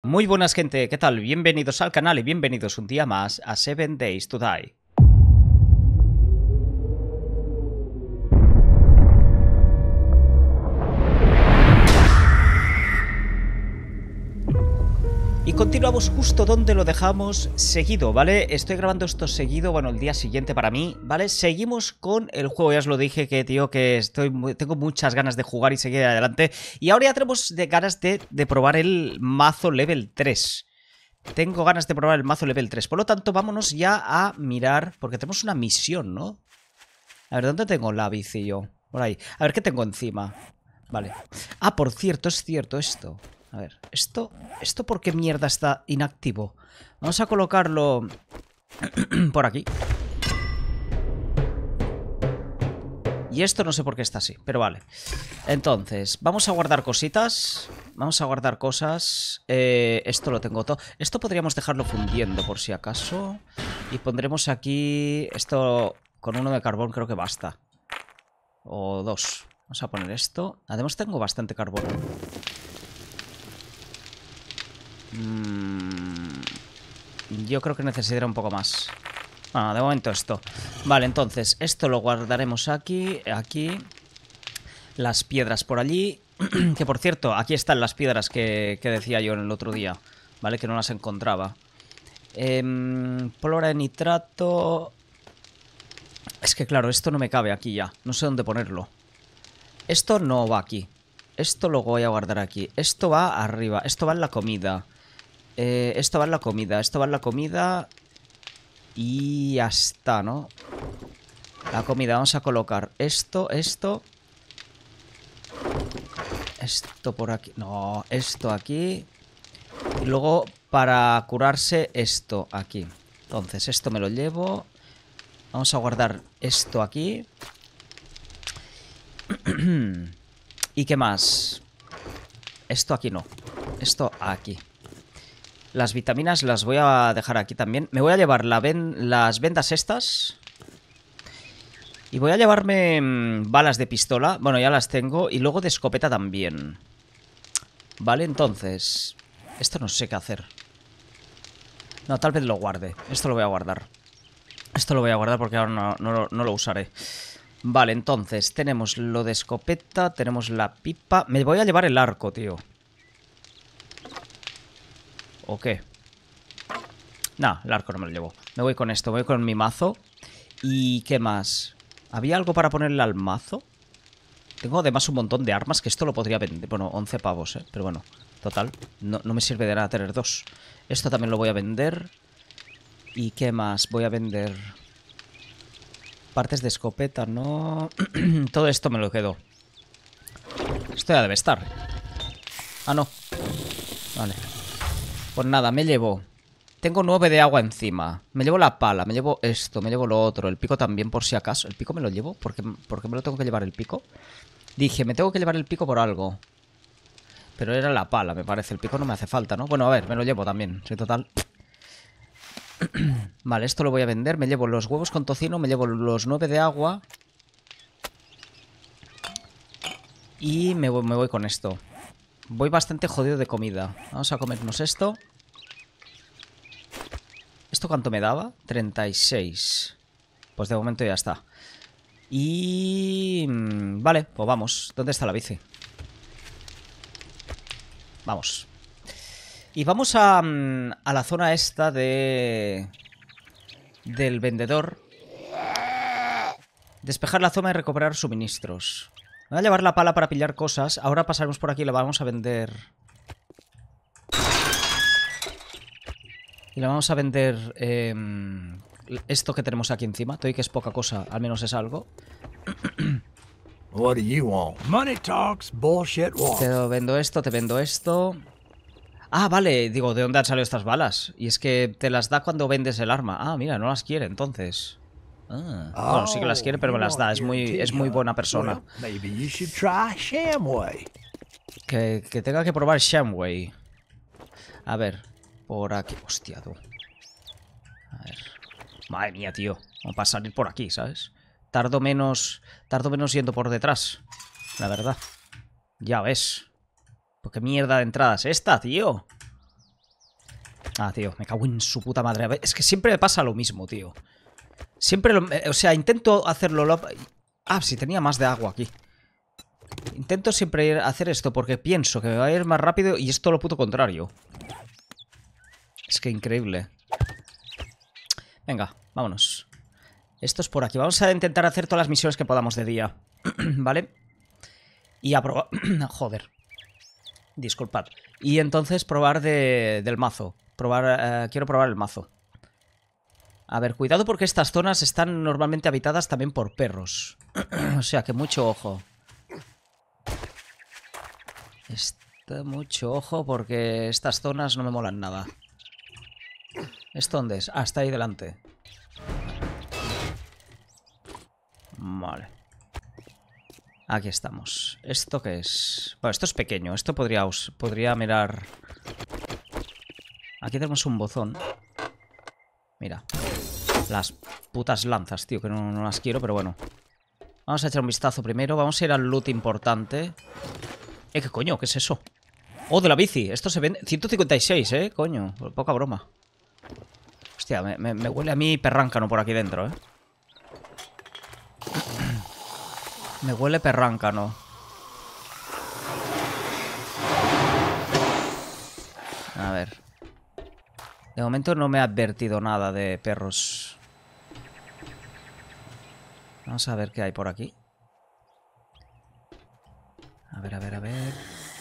Muy buenas gente, ¿qué tal? Bienvenidos al canal y bienvenidos un día más a 7 Days to Die. Y continuamos justo donde lo dejamos seguido, ¿vale? Estoy grabando esto seguido, bueno, el día siguiente para mí, ¿vale? Seguimos con el juego, ya os lo dije que, tío, que tengo muchas ganas de jugar y seguir adelante. Y ahora ya tenemos ganas de probar el mazo level 3. Tengo ganas de probar el mazo level 3. Por lo tanto, vámonos ya a mirar, porque tenemos una misión, ¿no? A ver, ¿dónde tengo la bici yo? Por ahí. A ver, ¿qué tengo encima? Vale. Ah, por cierto, es cierto esto. A ver, ¿esto por qué mierda está inactivo? Vamos a colocarlo por aquí. Y esto no sé por qué está así, pero vale. Entonces, vamos a guardar cositas. Vamos a guardar cosas. Esto lo tengo todo. Esto podríamos dejarlo fundiendo por si acaso. Y pondremos aquí... Esto con uno de carbón creo que basta. O dos. Vamos a poner esto. Además tengo bastante carbón. Yo creo que necesitaré un poco más. Bueno, de momento esto. Vale, entonces, esto lo guardaremos aquí. Aquí. Las piedras por allí. Que por cierto, aquí están las piedras que decía yo en el otro día. Vale, que no las encontraba. Pólvora de nitrato. Es que claro, esto no me cabe aquí ya. No sé dónde ponerlo. Esto no va aquí. Esto lo voy a guardar aquí. Esto va arriba. Esto va en la comida. Esto va en la comida. Esto va en la comida. Y ya está, ¿no? La comida. Vamos a colocar esto, esto. Esto por aquí. No, esto aquí. Y luego para curarse esto aquí. Entonces esto me lo llevo. Vamos a guardar esto aquí. ¿Y qué más? Esto aquí no. Esto aquí. Las vitaminas las voy a dejar aquí también. Me voy a llevar las vendas estas. Y voy a llevarme balas de pistola. Bueno, ya las tengo. Y luego de escopeta también. Vale, entonces... Esto no sé qué hacer. No, tal vez lo guarde. Esto lo voy a guardar. Esto lo voy a guardar porque ahora no lo usaré. Vale, entonces tenemos lo de escopeta. Tenemos la pipa. Me voy a llevar el arco, tío. ¿O qué? No, el arco no me lo llevo. Me voy con esto, me voy con mi mazo. ¿Y qué más? ¿Había algo para ponerle al mazo? Tengo además un montón de armas que esto lo podría vender. Bueno, 11 pavos, ¿eh? Pero bueno, total. No me sirve de nada tener dos. Esto también lo voy a vender. ¿Y qué más? Voy a vender... Partes de escopeta, no... Todo esto me lo quedo. Esto ya debe estar. Ah, no. Vale. Pues nada, me llevo... Tengo 9 de agua encima. Me llevo la pala, me llevo esto, me llevo lo otro. El pico también, por si acaso. ¿El pico me lo llevo? ¿Por qué me lo tengo que llevar el pico? Dije, me tengo que llevar el pico por algo. Pero era la pala, me parece. El pico no me hace falta, ¿no? Bueno, a ver, me lo llevo también. Sí, total. Vale, esto lo voy a vender. Me llevo los huevos con tocino, me llevo los 9 de agua. Y me voy con esto. Voy bastante jodido de comida. Vamos a comernos esto. ¿Esto cuánto me daba? 36. Pues de momento ya está. Y... Vale, pues vamos. ¿Dónde está la bici? Vamos. Y vamos a la zona esta del vendedor. Despejar la zona y recuperar suministros. Me voy a llevar la pala para pillar cosas. Ahora pasaremos por aquí y la vamos a vender... Y le vamos a vender esto que tenemos aquí encima. Estoy que es poca cosa, al menos es algo. What do you want? Money talks, bullshit walks. Te vendo esto, te vendo esto. Ah, vale, digo, ¿de dónde han salido estas balas? Y es que te las da cuando vendes el arma. Ah, mira, no las quiere, entonces. Ah, bueno, sí que las quiere, pero me las da. Es muy buena persona. Que tenga que probar Shamway. A ver, por aquí. Hostia, tú. A ver. Madre mía, tío. Vamos a salir por aquí, ¿sabes? Tardo menos yendo por detrás. La verdad. Ya ves. ¿Por qué mierda de entrada es esta, tío? Ah, tío, me cago en su puta madre. A ver, es que siempre me pasa lo mismo, tío. Siempre lo... O sea, intento hacerlo... Ah, sí, tenía más de agua aquí. Intento siempre hacer esto porque pienso que me va a ir más rápido y es todo lo puto contrario. Es que increíble. Venga, vámonos. Esto es por aquí. Vamos a intentar hacer todas las misiones que podamos de día. ¿Vale? Y a probar... Joder. Disculpad. Y entonces probar del mazo. Quiero probar el mazo. A ver, cuidado porque estas zonas están normalmente habitadas también por perros. O sea que mucho ojo. Mucho ojo porque estas zonas no me molan nada. ¿Esto dónde es? Ah, está ahí delante. Vale. Aquí estamos. ¿Esto qué es? Bueno, esto es pequeño. Esto podría mirar... Aquí tenemos un buzón. Mira. Las putas lanzas, tío, que no las quiero, pero bueno. Vamos a echar un vistazo primero. Vamos a ir al loot importante. ¿Qué coño? ¿Qué es eso? Oh, de la bici. Esto se vende... 156, coño. Poca broma. Hostia, me huele a mí perráncano por aquí dentro, Me huele perráncano. A ver. De momento no me ha advertido nada de perros. Vamos a ver qué hay por aquí. A ver, a ver, a ver.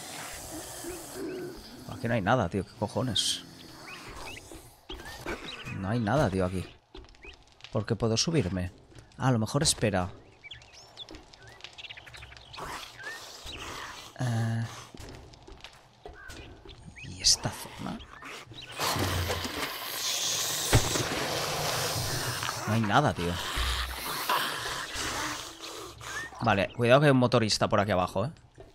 Aquí no hay nada, tío. ¿Qué cojones? No hay nada, tío, aquí. ¿Por qué puedo subirme? Ah, a lo mejor espera. ¿Y esta zona? No hay nada, tío. Vale, cuidado que hay un motorista por aquí abajo,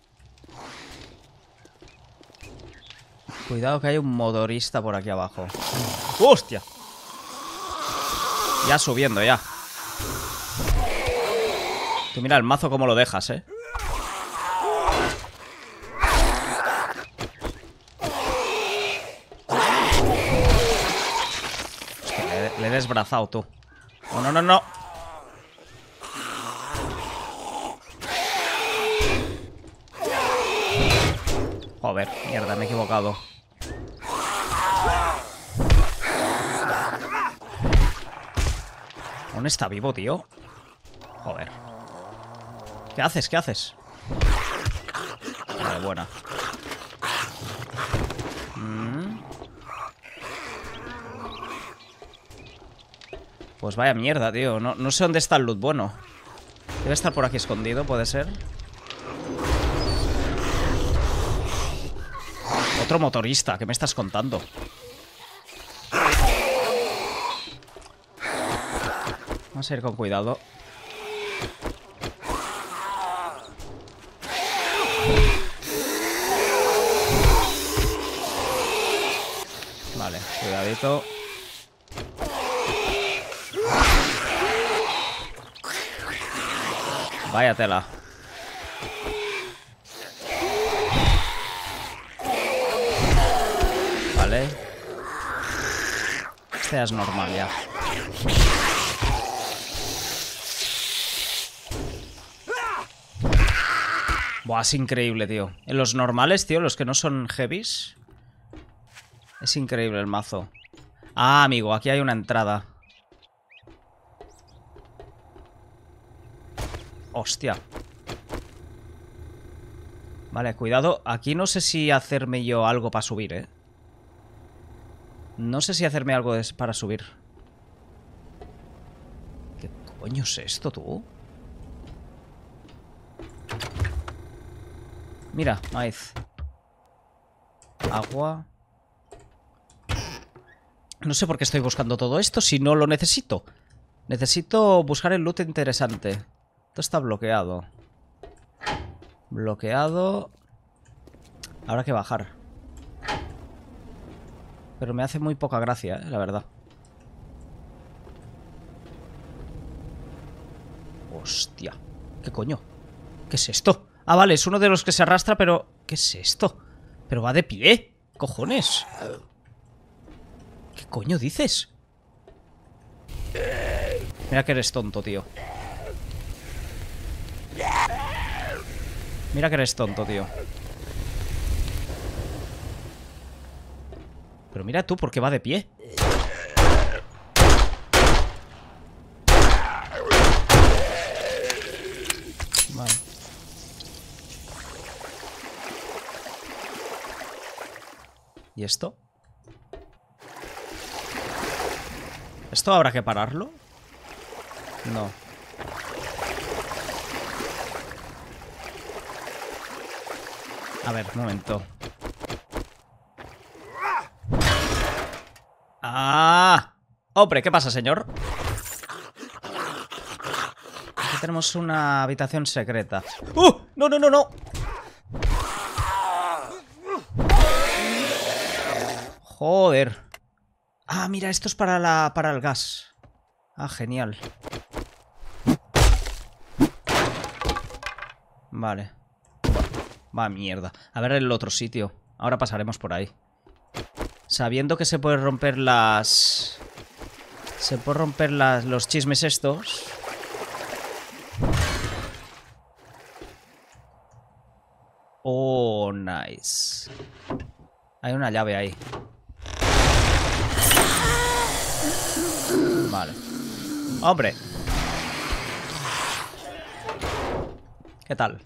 Cuidado que hay un motorista por aquí abajo. ¡Hostia! Ya subiendo, ya. Tú mira el mazo cómo lo dejas, Hostia, le he desbrazado, tú. Oh, no, no, no. Joder, mierda, me he equivocado. ¿Aún está vivo, tío? Joder. ¿Qué haces? ¿Qué haces? Vale, buena. Pues vaya mierda, tío. No sé dónde está el loot bueno. Debe estar por aquí escondido, puede ser. Otro motorista, ¿qué me estás contando? Vamos a ir con cuidado. Vale, cuidadito. Vaya tela. Vale. Este ya es normal ya. Buah, es increíble, tío. En los normales, tío, los que no son heavies. Es increíble el mazo. Ah, amigo, aquí hay una entrada. Hostia. Vale, cuidado. Aquí no sé si hacerme yo algo para subir, No sé si hacerme algo para subir. ¿Qué coño es esto, tú? Mira, maíz. Agua. No sé por qué estoy buscando todo esto si no lo necesito. Necesito buscar el loot interesante. Esto está bloqueado. Bloqueado. Habrá que bajar. Pero me hace muy poca gracia, la verdad. Hostia. ¿Qué coño? ¿Qué es esto? Ah, vale, es uno de los que se arrastra, pero... ¿Qué es esto? Pero va de pie. ¿Cojones? coño dices? Mira que eres tonto, tío. Mira que eres tonto, tío. Pero mira tú, ¿por qué va de pie? Vale. ¿Y esto? ¿Esto habrá que pararlo? No. A ver, un momento. ¡Ah! ¡Hombre! ¿Qué pasa, señor? Aquí tenemos una habitación secreta. ¡No, no, no, no! Joder. Ah, mira, esto es para el gas. Ah, genial. Vale. Va, mierda. A ver el otro sitio. Ahora pasaremos por ahí. Sabiendo que se puede romper las... Se puede romper los chismes estos. Oh, nice. Hay una llave ahí. Vale. ¡Hombre! ¿Qué tal?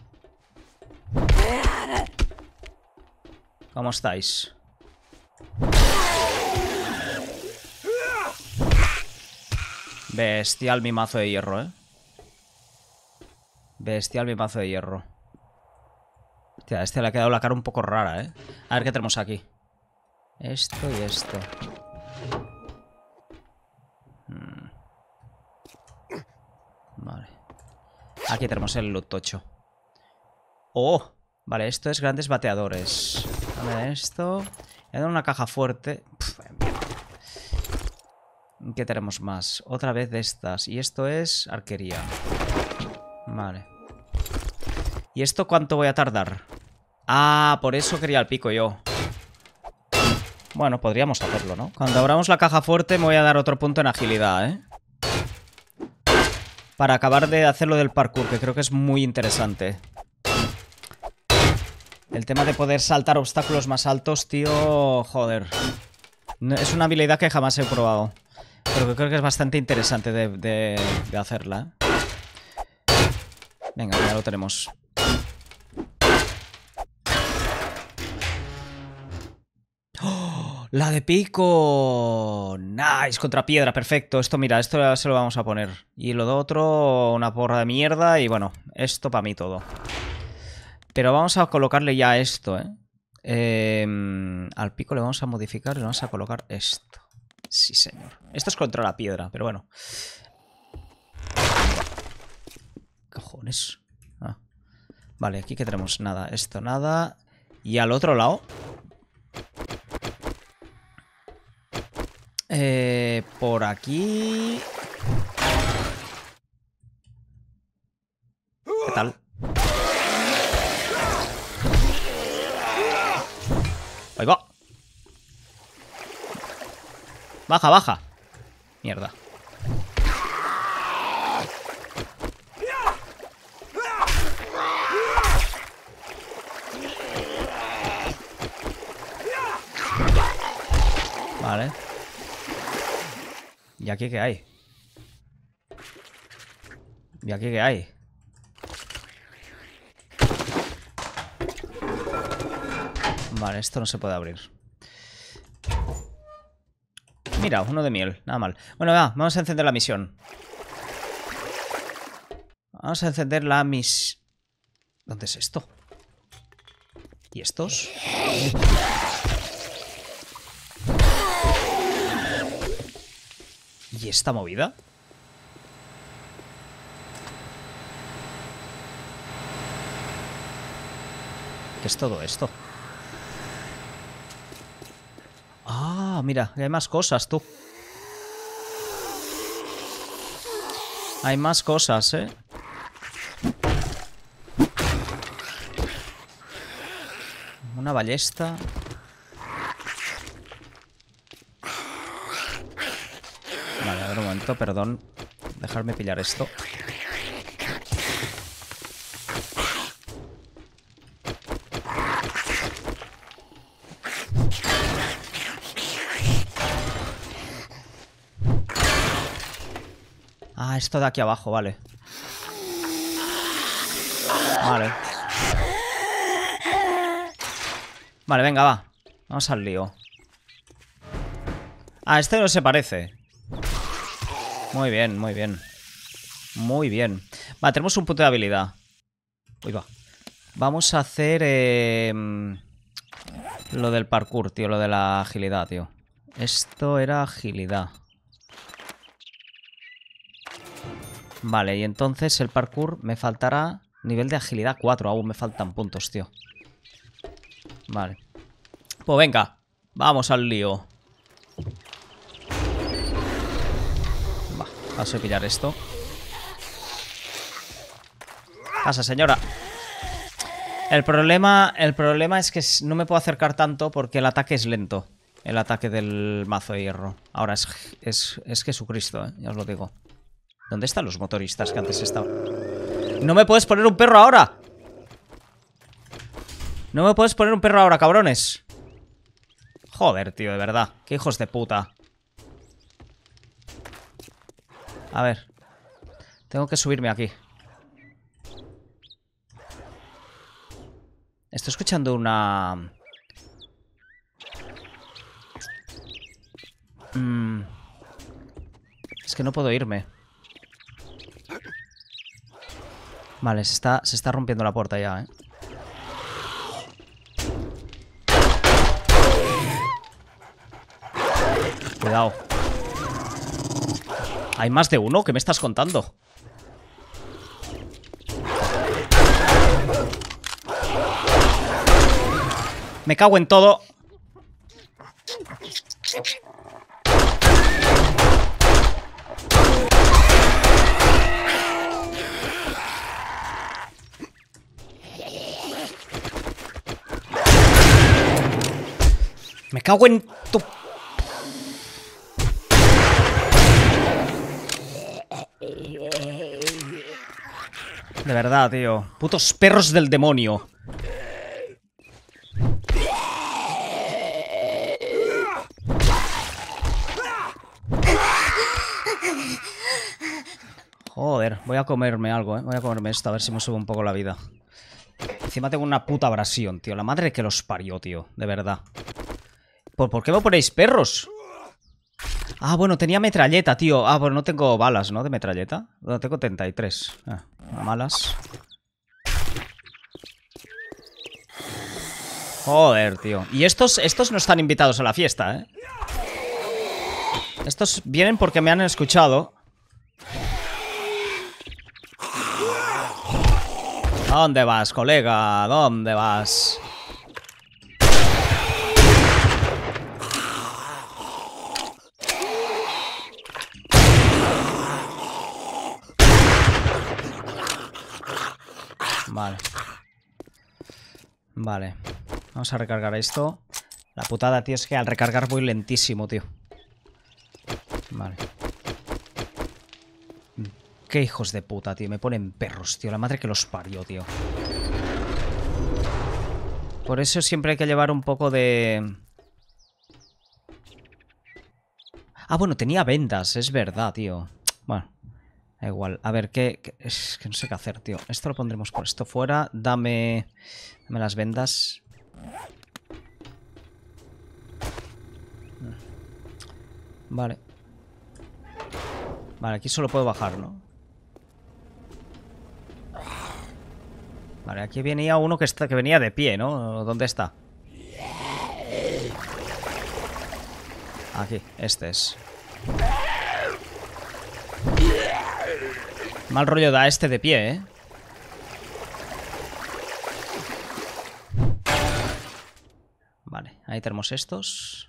¿Cómo estáis? Bestial mi mazo de hierro, ¿eh? Bestial mi mazo de hierro. Hostia, a este le ha quedado la cara un poco rara, ¿eh? A ver qué tenemos aquí. Esto y esto. Vale. Aquí tenemos el loot tocho. ¡Oh! Vale, esto es grandes bateadores. Dame esto. He dado una caja fuerte. ¿Qué tenemos más? Otra vez de estas. Y esto es arquería. Vale. ¿Y esto cuánto voy a tardar? Ah, por eso quería el pico yo. Bueno, podríamos hacerlo, ¿no? Cuando abramos la caja fuerte me voy a dar otro punto en agilidad, ¿eh? Para acabar de hacerlo del parkour, que creo que es muy interesante. El tema de poder saltar obstáculos más altos, tío... Joder. Es una habilidad que jamás he probado. Pero que creo que es bastante interesante de hacerla. Venga, ya lo tenemos. ¡Oh! ¡La de pico! ¡Nice! Contra piedra, perfecto. Esto, mira, esto se lo vamos a poner. Y lo de otro, una porra de mierda. Y bueno, esto para mí todo. Pero vamos a colocarle ya esto, ¿eh? Al pico le vamos a modificar y le vamos a colocar esto. Sí, señor. Esto es contra la piedra, pero bueno. Cojones. Ah. Vale, aquí que tenemos nada. Esto nada. Y al otro lado. Por aquí. ¿Qué tal? Ahí va. Baja, baja. Mierda. Vale. ¿Y aquí qué hay? ¿Y aquí qué hay? Vale, esto no se puede abrir. Mira, uno de miel, nada mal. Bueno, va, vamos a encender la misión. Vamos a encender la misión. ¿Dónde es esto? ¿Y estos? ¿Y esta movida? ¿Qué es todo esto? Ah, mira, hay más cosas, tú. Hay más cosas, ¿eh? Una ballesta. momentito, perdón. Dejarme pillar esto. Ah, esto de aquí abajo, vale. Vale. Vale, venga, va. Vamos al lío. Ah, este no se parece. Muy bien, muy bien. Muy bien. Vale, tenemos un punto de habilidad. Uy, va. Vamos a hacer lo del parkour, tío. Lo de la agilidad, tío. Esto era agilidad. Vale, y entonces el parkour me faltará nivel de agilidad 4. Aún me faltan puntos, tío. Vale. Pues venga, vamos al lío. Va, paso a pillar esto. Pasa, señora. El problema es que no me puedo acercar tanto porque el ataque es lento. El ataque del mazo de hierro. Ahora es Jesucristo, ya os lo digo. ¿Dónde están los motoristas que antes estaban? ¡No me puedes poner un perro ahora! ¡No me puedes poner un perro ahora, cabrones! Joder, tío, de verdad. ¡Qué hijos de puta! A ver. Tengo que subirme aquí. Estoy escuchando una... Es que no puedo irme. Vale, se está rompiendo la puerta ya, Cuidado. ¿Hay más de uno? ¿Qué me estás contando? Me cago en todo. Me cago en tu... De verdad, tío. Putos perros del demonio. Joder, voy a comerme algo, Voy a comerme esto, a ver si me sube un poco la vida. Encima tengo una puta abrasión, tío. La madre que los parió, tío. De verdad. ¿Por qué me ponéis perros? Ah, bueno, tenía metralleta, tío. Ah, bueno, no tengo balas, ¿no? De metralleta. No, tengo 33. Ah, malas. Joder, tío. Y estos no están invitados a la fiesta, Estos vienen porque me han escuchado. ¿Dónde vas, colega? ¿Dónde vas? Vale. Vale. Vamos a recargar esto. La putada, tío, es que al recargar voy lentísimo, tío. Vale. Qué hijos de puta, tío. Me ponen perros, tío. La madre que los parió, tío. Por eso siempre hay que llevar un poco de... Ah, bueno, tenía vendas. Es verdad, tío. Bueno, da igual. A ver, es que no sé qué hacer, tío. Esto lo pondremos por esto fuera. Dame las vendas. Vale. Vale, aquí solo puedo bajar, ¿no? Vale, aquí venía uno que venía de pie, ¿no? ¿Dónde está? Aquí, este es. Mal rollo da este de pie, Vale, ahí tenemos estos.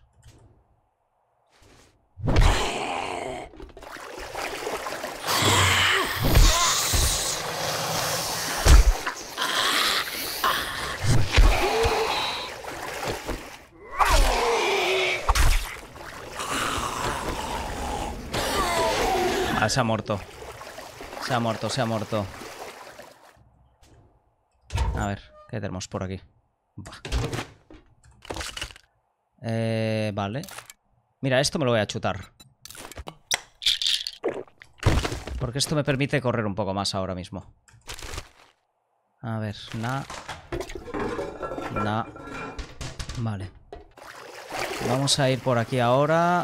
Ah, se ha muerto. Se ha muerto, se ha muerto. A ver, ¿qué tenemos por aquí? Vale. Mira, esto me lo voy a chutar. Porque esto me permite correr un poco más ahora mismo. A ver, Vale. Vamos a ir por aquí ahora.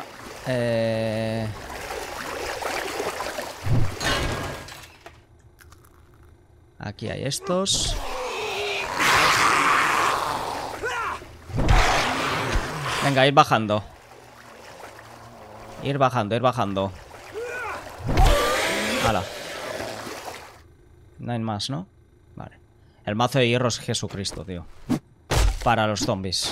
Aquí hay estos. Venga, ir bajando. Ir bajando, ir bajando. Hala. No hay más, ¿no? Vale. El mazo de hierro es Jesucristo, tío. Para los zombies.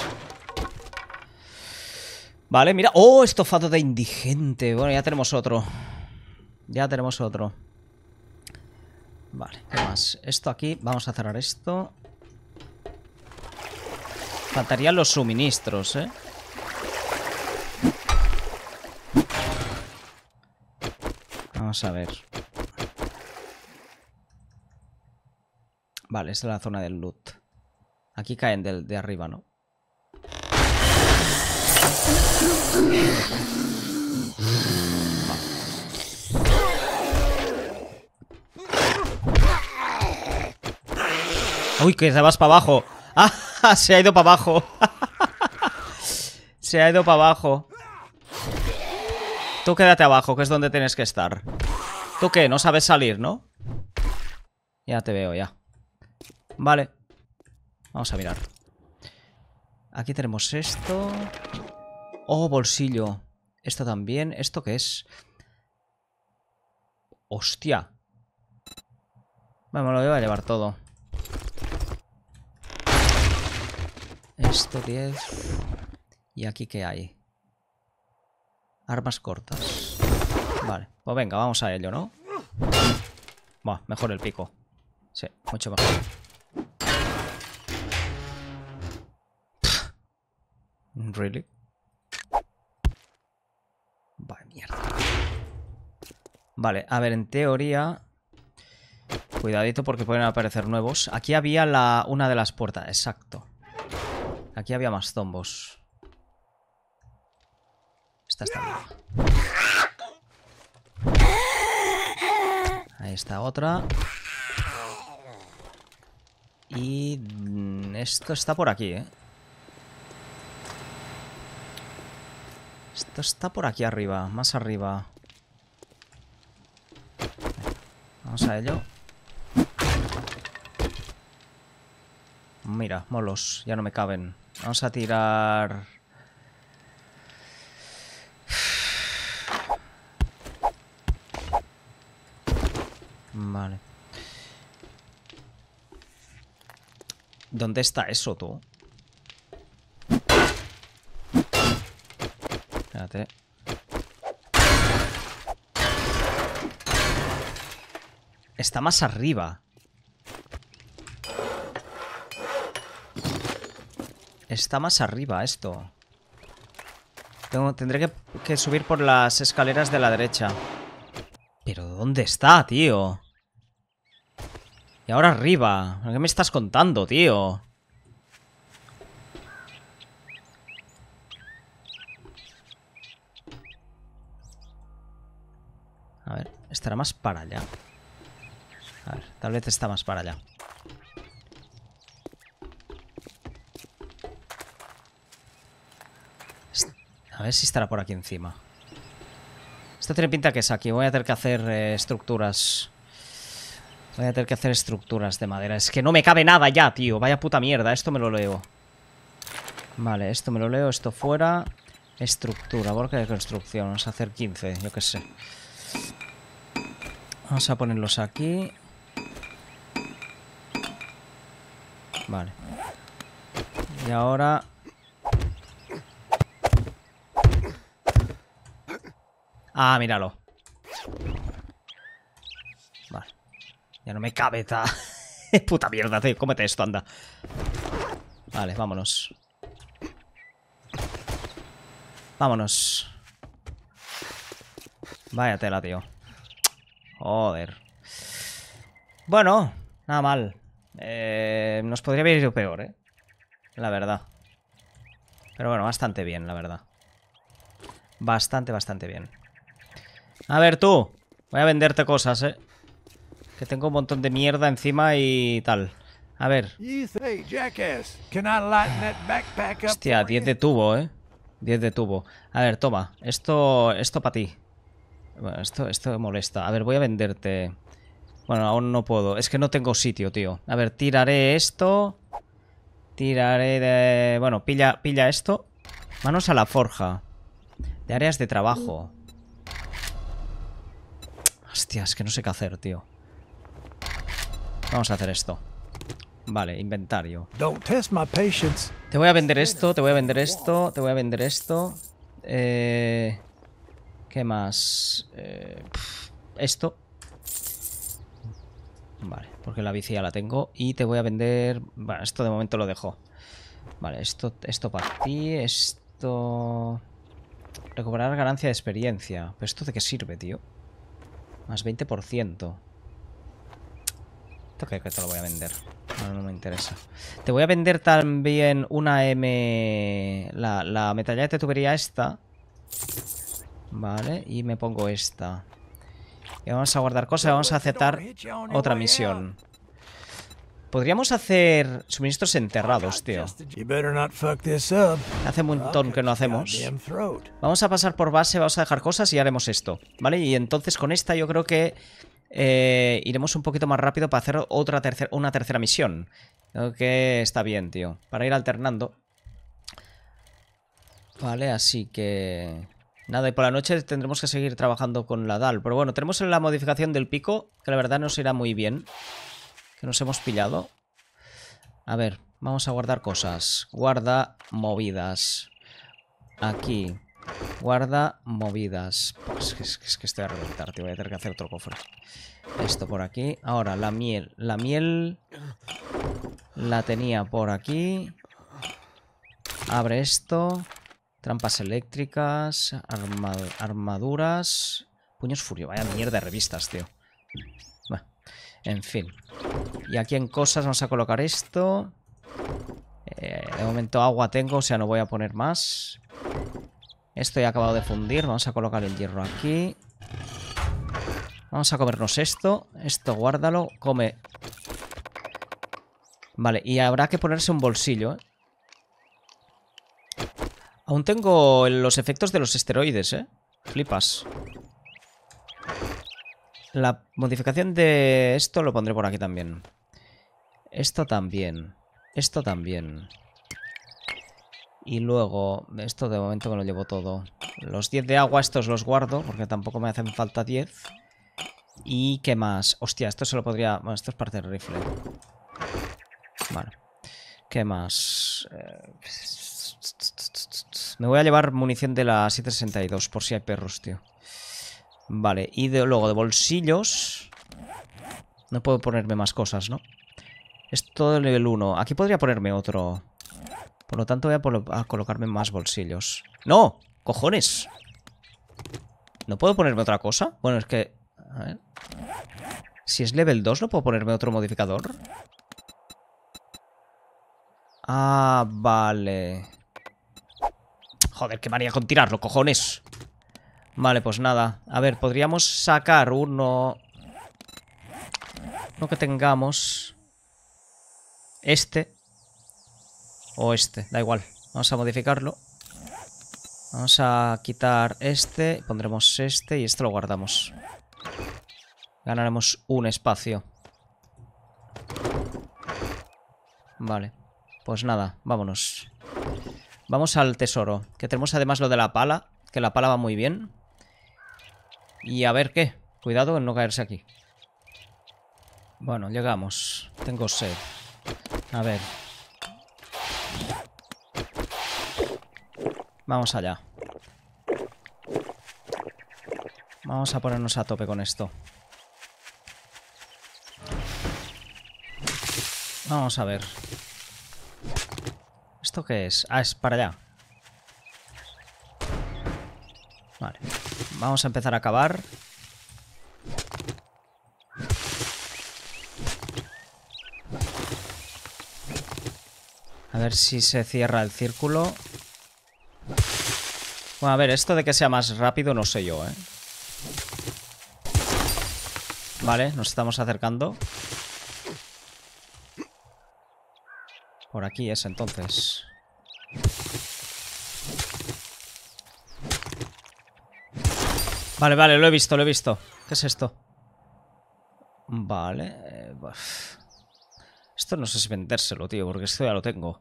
Vale, mira. ¡Oh! Estofado de indigente. Bueno, ya tenemos otro. Ya tenemos otro. Vale, ¿qué más? Esto aquí. Vamos a cerrar esto. Faltarían los suministros, ¿eh? Vamos a ver. Vale, esta es la zona del loot. Aquí caen de arriba, ¿no? Uy, que te vas para abajo. ¡Ah! Se ha ido para abajo. Se ha ido para abajo. Tú quédate abajo, que es donde tienes que estar. ¿Tú qué? No sabes salir, ¿no? Ya te veo, ya. Vale. Vamos a mirar. Aquí tenemos esto. Oh, bolsillo. Esto también. ¿Esto qué es? Hostia. Bueno, me lo voy a llevar todo. Esto 10. ¿Y aquí qué hay? Armas cortas. Vale, pues venga, vamos a ello, ¿no? Buah, mejor el pico. Sí, mucho mejor. ¿Really? Vale, mierda. Vale, a ver, en teoría... Cuidadito porque pueden aparecer nuevos. Aquí había una de las puertas, exacto. Aquí había más zombos. Esta está bien. Ahí está otra. Y esto está por aquí, ¿eh? Esto está por aquí arriba, más arriba. Vamos a ello. Mira, molos, ya no me caben. Vamos a tirar... Vale. ¿Dónde está eso, tú? Espérate. Está más arriba. Está más arriba esto. Tendré que subir por las escaleras de la derecha. ¿Pero dónde está, tío? Y ahora arriba. ¿Qué me estás contando, tío? A ver, estará más para allá. A ver, tal vez está más para allá. A ver si estará por aquí encima. Esto tiene pinta que es aquí. Voy a tener que hacer estructuras. Voy a tener que hacer estructuras de madera. Es que no me cabe nada ya, tío. Vaya puta mierda. Esto me lo leo. Vale, esto me lo leo. Esto fuera. Estructura. Bloque de construcción. Vamos a hacer 15. Yo qué sé. Vamos a ponerlos aquí. Vale. Y ahora... Ah, míralo. Vale. Ya no me cabe. Puta mierda, tío. Cómete esto, anda. Vale, vámonos. Vámonos. Vaya tela, tío. Joder. Bueno, nada mal. Nos podría haber ido peor, la verdad. Pero bueno, bastante bien, la verdad. Bastante bien. A ver, tú. Voy a venderte cosas, que tengo un montón de mierda encima y tal. A ver. Hostia, 10 de tubo, 10 de tubo. A ver, toma. Esto para ti. Bueno, esto me molesta. A ver, voy a venderte. Bueno, aún no puedo. Es que no tengo sitio, tío. A ver, tiraré esto. Tiraré de... Bueno, pilla esto. Manos a la forja. De áreas de trabajo. Hostia, es que no sé qué hacer, tío. Vamos a hacer esto. Vale, inventario. Te voy a vender esto, te voy a vender esto, te voy a vender esto. ¿Qué más? Esto. Vale, porque la bici ya la tengo. Y te voy a vender... Bueno, esto de momento lo dejo. Vale, esto para ti. Esto... Recuperar ganancia de experiencia. ¿Pero esto de qué sirve, tío? Más 20%. Esto que te lo voy a vender. No me interesa. Te voy a vender también una M... La metralleta de tubería esta. Vale, y me pongo esta. Y vamos a guardar cosas. Vamos a aceptar otra misión. Podríamos hacer suministros enterrados, tío. Hace un montón que no hacemos. Vamos a pasar por base, vamos a dejar cosas y haremos esto, ¿vale? Y entonces con esta yo creo que iremos un poquito más rápido para hacer una tercera misión. Creo que está bien, tío. Para ir alternando. Vale, así que... Nada, y por la noche tendremos que seguir trabajando con la DAL. Pero bueno, tenemos la modificación del pico, que la verdad nos irá muy bien. Que nos hemos pillado. A ver, vamos a guardar cosas. Guarda movidas. Aquí. Guarda movidas. Pues es que estoy a reventar, tío. Voy a tener que hacer otro cofre. Esto por aquí. Ahora, la miel. La miel la tenía por aquí. Abre esto. Trampas eléctricas. Armaduras. Puños furio. Vaya mierda de revistas, tío. Bueno, en fin. Y aquí en cosas vamos a colocar esto. De momento agua tengo, o sea, no voy a poner más. Esto ya he acabado de fundir. Vamos a colocar el hierro aquí. Vamos a comernos esto. Esto guárdalo. Come. Vale, y habrá que ponerse un bolsillo, Aún tengo los efectos de los esteroides, Flipas. La modificación de esto lo pondré por aquí también. Esto también. Esto también. Y luego, esto de momento me lo llevo todo. Los 10 de agua, estos los guardo, porque tampoco me hacen falta 10. ¿Y qué más? Hostia, esto se lo podría... Bueno, esto es parte del rifle. Vale. ¿Qué más? Me voy a llevar munición de la 762, por si hay perros, tío. Vale, y luego de bolsillos... No puedo ponerme más cosas, ¿no? Es todo el nivel 1. Aquí podría ponerme otro. Por lo tanto voy a colocarme más bolsillos. ¡No! ¡Cojones! ¿No puedo ponerme otra cosa? Bueno, es que... A ver. Si es level 2, ¿no puedo ponerme otro modificador? Ah, vale. Joder, qué manía con tirarlo, cojones. Vale, pues nada. A ver, podríamos sacar uno... Uno que tengamos... Este. O este, da igual. Vamos a modificarlo. Vamos a quitar este. Pondremos este y esto lo guardamos. Ganaremos un espacio. Vale. Pues nada, vámonos. Vamos al tesoro. Que tenemos además lo de la pala. Que la pala va muy bien. Y a ver qué. Cuidado en no caerse aquí. Bueno, llegamos. Tengo sed. A ver. Vamos allá. Vamos a ponernos a tope con esto. Vamos a ver. ¿Esto qué es? Ah, es para allá. Vale. Vamos a empezar a cavar. ver si se cierra el círculo. Bueno, a ver, esto de que sea más rápido no sé yo, ¿eh? Vale, nos estamos acercando. Por aquí es entonces. Vale, vale, lo he visto, lo he visto. ¿Qué es esto? Vale. Esto no sé si vendérselo, tío, porque esto ya lo tengo.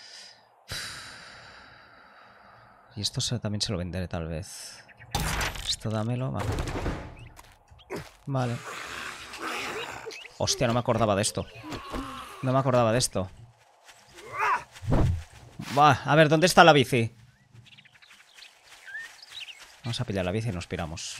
Y esto también se lo venderé, tal vez. Esto dámelo, vale. Vale. Hostia, no me acordaba de esto. No me acordaba de esto. Va, a ver, ¿dónde está la bici? Vamos a pillar la bici y nos piramos.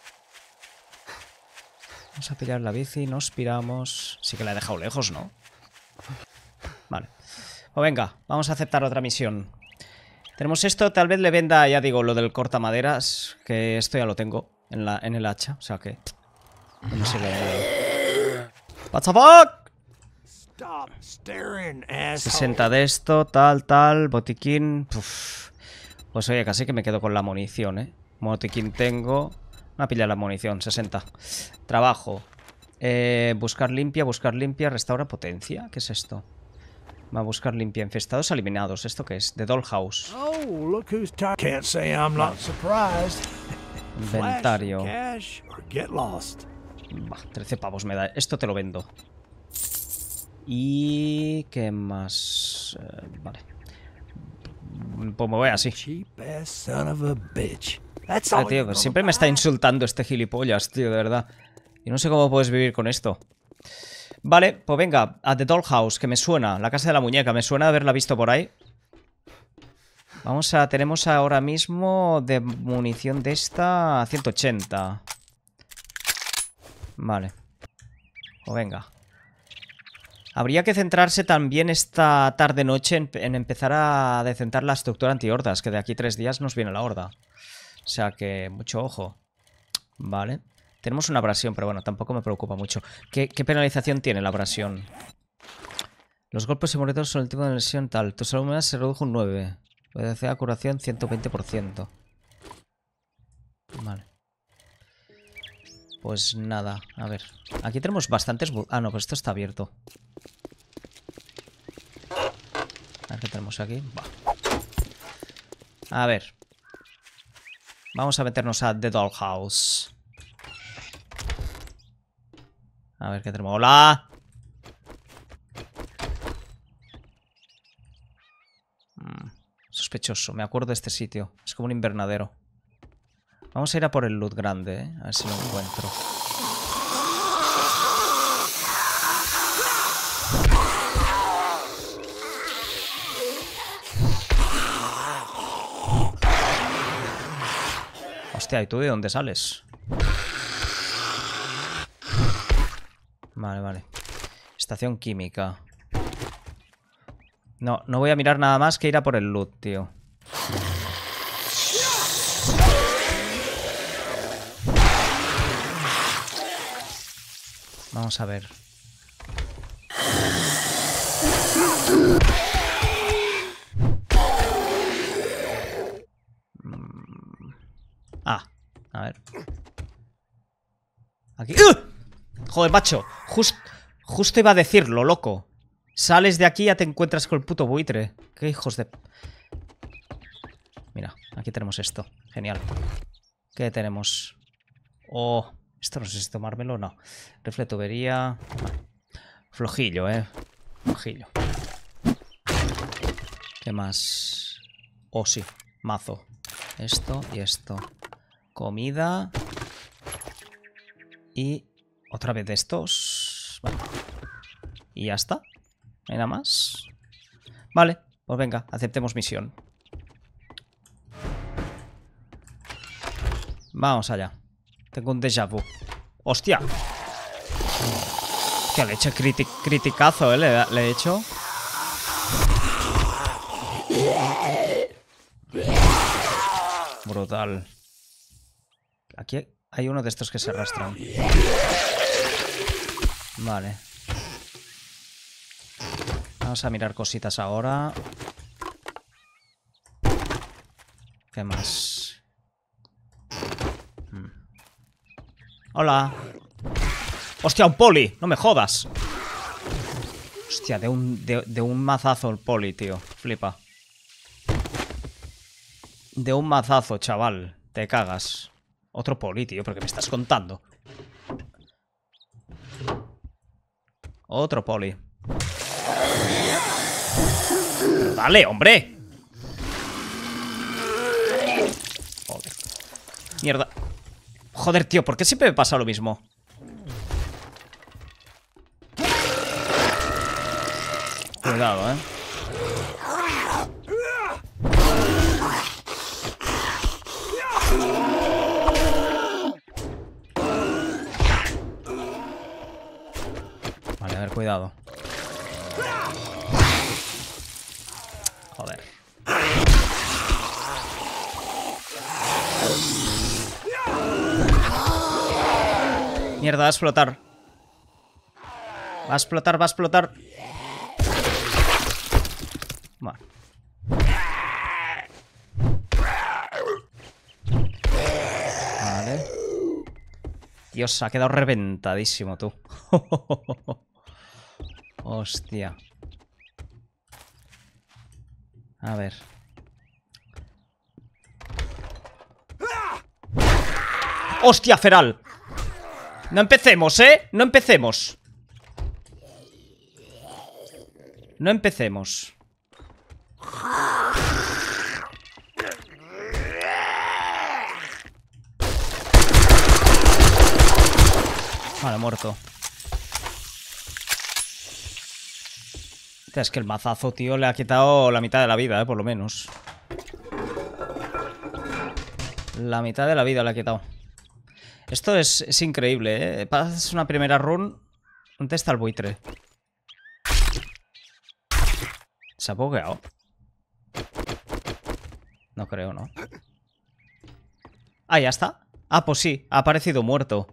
Vamos a pillar la bici y nos piramos. Sí que la he dejado lejos, ¿no? Vale. Pues venga, vamos a aceptar otra misión. Tenemos esto, tal vez le venda, ya digo, lo del cortamaderas, que esto ya lo tengo en el hacha, o sea que... No sé qué... What the fuck? Stop staring, asshole. 60 de esto, tal, botiquín... Uf. Pues oye, casi que me quedo con la munición, ¿eh? Botiquín tengo... Voy a pillar la munición, 60. Trabajo. Buscar limpia, restaura potencia. ¿Qué es esto? Va a buscar limpia. Infestados eliminados. ¿Esto qué es? The Dollhouse. Oh, look who's tired. Can't say I'm not surprised. Inventario. Flash, cash, or get lost. Bah, 13 pavos me da. Esto te lo vendo. ¿Y qué más? Vale. Pues me voy así. Cheap ass son of a bitch. That's all Tío, you're siempre gonna me está buy. insultando este gilipollas, tío, de verdad. Y no sé cómo puedes vivir con esto. Vale, pues venga, a The Dollhouse, que me suena. La casa de la muñeca, me suena de haberla visto por ahí. Vamos a... Tenemos ahora mismo de munición de esta 180. Vale. Pues venga. Habría que centrarse también esta tarde-noche en empezar a decentar la estructura anti-hordas, que de aquí 3 días nos viene la horda. O sea que, mucho ojo. Vale. Tenemos una abrasión, pero bueno, tampoco me preocupa mucho. ¿Qué penalización tiene la abrasión? Los golpes y moretones son el tipo de lesión tal. Tu salud humana se redujo un 9. Velocidad de curación 120%. Vale. Pues nada, a ver. Aquí tenemos bastantes... Ah, no, pues esto está abierto. A ver qué tenemos aquí. Va. A ver. Vamos a meternos a The Dollhouse. A ver qué tenemos. ¡Hola! Sospechoso. Me acuerdo de este sitio. Es como un invernadero. Vamos a ir a por el loot grande, ¿eh? A ver si lo encuentro. Hostia, ¿y tú de dónde sales? Vale, vale. Estación química. No, no voy a mirar nada más que ir a por el loot, tío. Vamos a ver. Ah, a ver. Aquí. Joder, macho. Justo iba a decirlo, loco. Sales de aquí y ya te encuentras con el puto buitre. Qué hijos de... Mira, aquí tenemos esto. Genial. ¿Qué tenemos? Oh, esto no sé si tomármelo o no. Rifle tubería. Flojillo, flojillo. ¿Qué más? Oh, sí. Mazo. Esto y esto. Comida. Y otra vez de estos. Vale. Y ya está. ¿No hay nada más? Vale, pues venga, aceptemos misión. Vamos allá. Tengo un déjà vu. ¡Hostia! Que le he hecho criticazo, le he hecho. Brutal. Aquí hay uno de estos que se arrastran. Vale. Vamos a mirar cositas ahora. ¿Qué más? Hola. ¡Hostia, un poli! ¡No me jodas! Hostia, de un mazazo el poli, tío. Flipa. De un mazazo, chaval. Te cagas. Otro poli, tío. ¿Pero qué me estás contando? Otro poli. ¡Dale, hombre! Joder. Mierda. Joder, tío, ¿por qué siempre me pasa lo mismo? Cuidado, Vale, a ver, cuidado. Joder. Mierda, va a explotar. Va a explotar, va a explotar. Bueno. Vale. Dios, ha quedado reventadísimo, tú. Hostia. A ver. ¡Hostia, feral! No empecemos, ¿eh? No empecemos. No empecemos. Vale, muerto. Es que el mazazo, tío, le ha quitado la mitad de la vida, por lo menos. La mitad de la vida le ha quitado. Esto es increíble, ¿eh? Pasas una primera run. ¿Dónde está el buitre? ¿Se ha bugueado? No creo, ¿no? Ah, ya está. Ah, pues sí, ha aparecido muerto.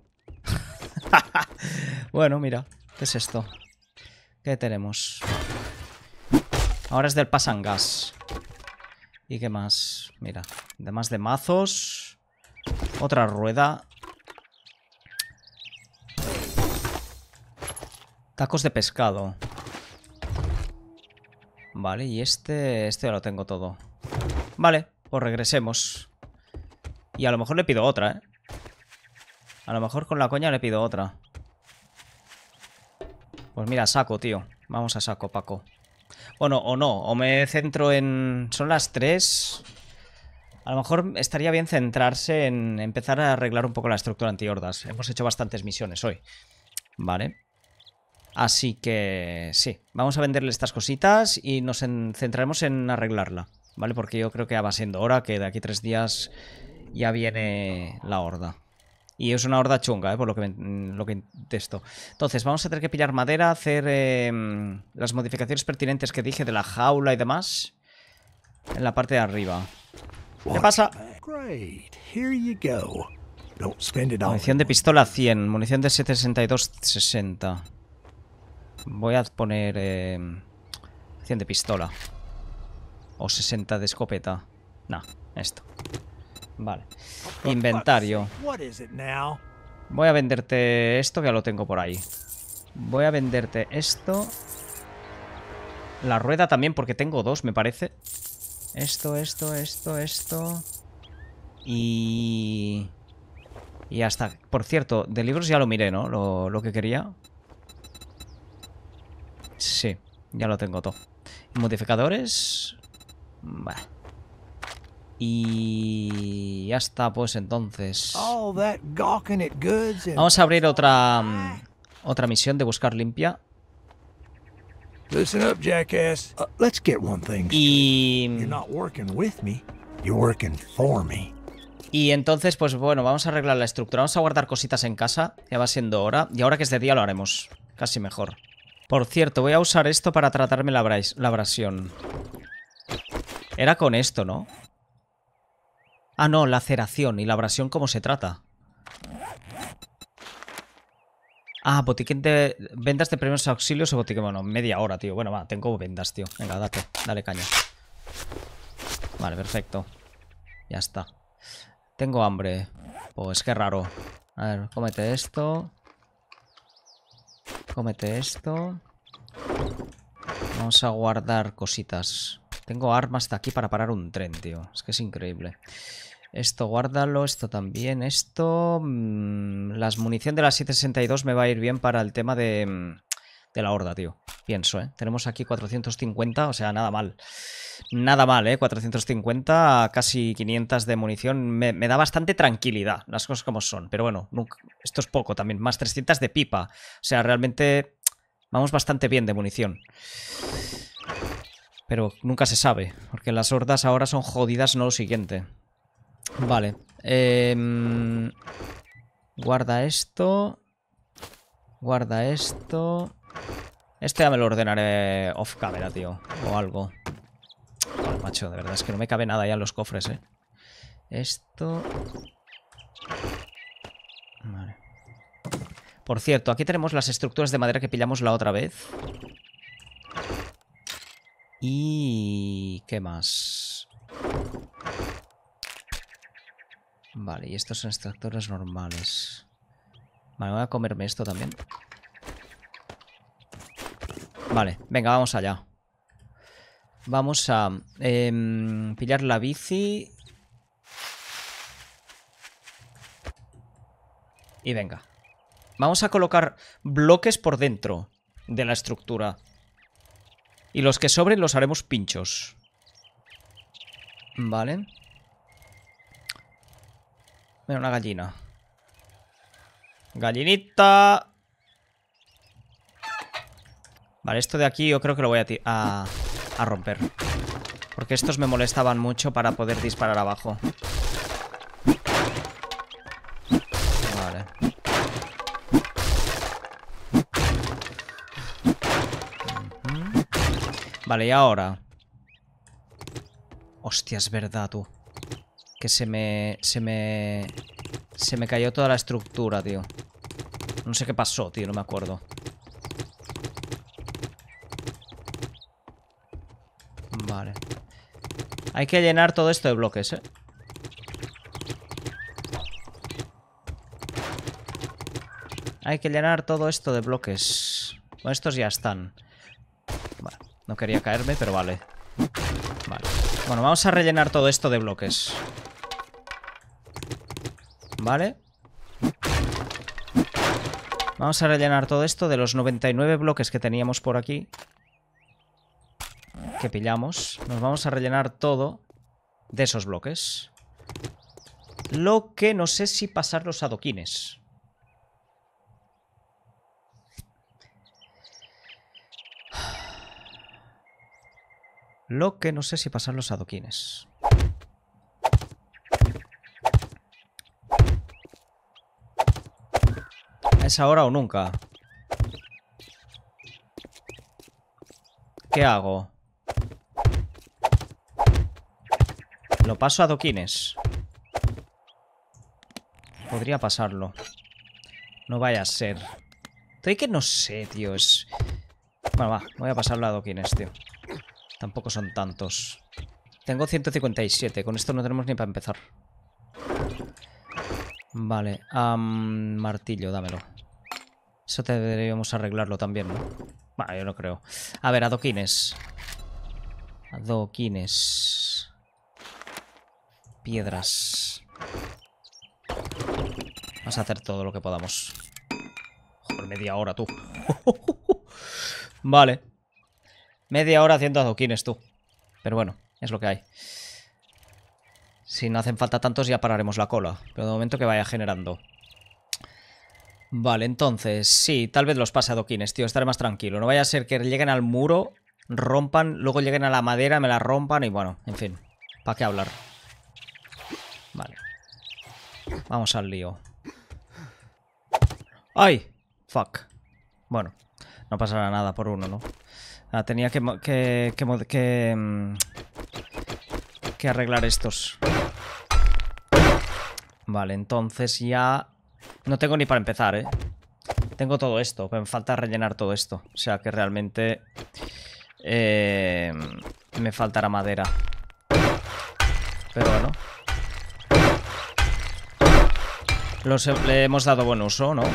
Bueno, mira. ¿Qué es esto? ¿Qué tenemos? Ahora es del pasangas. ¿Y qué más? Mira, además de mazos. Otra rueda. Tacos de pescado. Vale, y este ya lo tengo todo. Vale, pues regresemos. Y a lo mejor le pido otra, ¿eh? A lo mejor con la coña le pido otra. Pues mira, saco, tío. Vamos a saco, Paco. Bueno, o no, o me centro en... Son las 3. A lo mejor estaría bien centrarse en empezar a arreglar un poco la estructura antihordas. Hemos hecho bastantes misiones hoy. Vale. Así que sí, vamos a venderle estas cositas y nos centraremos en arreglarla. ¿Vale? Porque yo creo que ya va siendo hora, que de aquí 3 días ya viene la horda. Y es una horda chunga, por lo que testo. Entonces, vamos a tener que pillar madera, hacer las modificaciones pertinentes que dije de la jaula y demás. En la parte de arriba. ¿Qué pasa? Munición de pistola 100, munición de 762 60. Voy a poner 100 de pistola. O 60 de escopeta. No, esto. Vale. Inventario. Voy a venderte esto, que ya lo tengo por ahí. Voy a venderte esto. La rueda también, porque tengo 2, me parece. Esto. Y ya está. Por cierto, de libros ya lo miré, ¿no? Lo que quería. Sí, ya lo tengo todo. Modificadores. Vale. Y ya está, pues entonces. Vamos a abrir otra misión de buscar limpia. Listen up, jackass. Let's get one thing. You're not working with me. You're working for me. Y entonces, pues bueno, vamos a arreglar la estructura. Vamos a guardar cositas en casa. Ya va siendo hora. Y ahora que es de día lo haremos. Casi mejor. Por cierto, voy a usar esto para tratarme la abrasión. Era con esto, ¿no? Ah, no, laceración. ¿Y la abrasión cómo se trata? Ah, botiquín de... Vendas de primeros auxilios o botiquín... Bueno, media hora, tío. Bueno, va, tengo vendas, tío. Venga, dale caña. Vale, perfecto. Ya está. Tengo hambre. Pues qué raro. A ver, cómete esto. Cómete esto. Vamos a guardar cositas. Tengo armas hasta aquí para parar un tren, tío. Es que es increíble. Esto guárdalo, esto también, esto... las munición de la 762 me va a ir bien para el tema de la horda, tío. Pienso, ¿eh? Tenemos aquí 450, o sea, nada mal. Nada mal, ¿eh? 450, casi 500 de munición. Me da bastante tranquilidad, las cosas como son. Pero bueno, esto es poco también. Más 300 de pipa. O sea, realmente vamos bastante bien de munición. Pero nunca se sabe, porque las hordas ahora son jodidas, no lo siguiente. Vale. Guarda esto. Guarda esto. Este ya me lo ordenaré off camera, tío. O algo. Joder, macho, de verdad es que no me cabe nada ya en los cofres, ¿eh? Esto... Vale. Por cierto, aquí tenemos las estructuras de madera que pillamos la otra vez. Y... ¿qué más? Vale, y estos son extractores normales. Vale, voy a comerme esto también. Vale, venga, vamos allá. Vamos a pillar la bici. Y venga. Vamos a colocar bloques por dentro de la estructura. Y los que sobren los haremos pinchos. Vale. Mira, una gallina. Gallinita. Vale, esto de aquí yo creo que lo voy a romper. Porque estos me molestaban mucho para poder disparar abajo. Vale. Vale, y ahora... Hostia, es verdad, tú. Que se me cayó toda la estructura, tío. No sé qué pasó, tío, no me acuerdo. Vale. Hay que llenar todo esto de bloques, ¿eh? Hay que llenar todo esto de bloques. Bueno, estos ya están. Vale. No quería caerme, pero vale. Vale. Bueno, vamos a rellenar todo esto de bloques. Vale. Vamos a rellenar todo esto de los 99 bloques que teníamos por aquí. Que pillamos. Nos vamos a rellenar todo de esos bloques. Lo que no sé si pasar los adoquines. Lo que no sé si pasar los adoquines. ¿Es ahora o nunca? ¿Qué hago? Lo paso a adoquines. Podría pasarlo. No vaya a ser. Estoy que no sé, tío. Es... Bueno, va. Voy a pasarlo a adoquines, tío. Tampoco son tantos. Tengo 157. Con esto no tenemos ni para empezar. Vale. Martillo, dámelo. Eso deberíamos arreglarlo también, ¿no? Bueno, yo no creo. A ver, adoquines. Adoquines. Piedras. Vamos a hacer todo lo que podamos. Joder, media hora, tú. Vale. Media hora haciendo adoquines, tú. Pero bueno, es lo que hay. Si no hacen falta tantos ya pararemos la cola. Pero de momento que vaya generando. Vale, entonces, sí, tal vez los pase adoquines, tío. Estaré más tranquilo. No vaya a ser que lleguen al muro, rompan, luego lleguen a la madera, me la rompan y bueno, en fin. ¿Para qué hablar? Vale. Vamos al lío. ¡Ay! Fuck. Bueno, no pasará nada por uno, ¿no? Tenía que arreglar estos. Vale, entonces ya... No tengo ni para empezar, ¿eh? Tengo todo esto, pero me falta rellenar todo esto. O sea que realmente me faltará madera. Pero bueno. Le hemos dado buen uso, ¿no?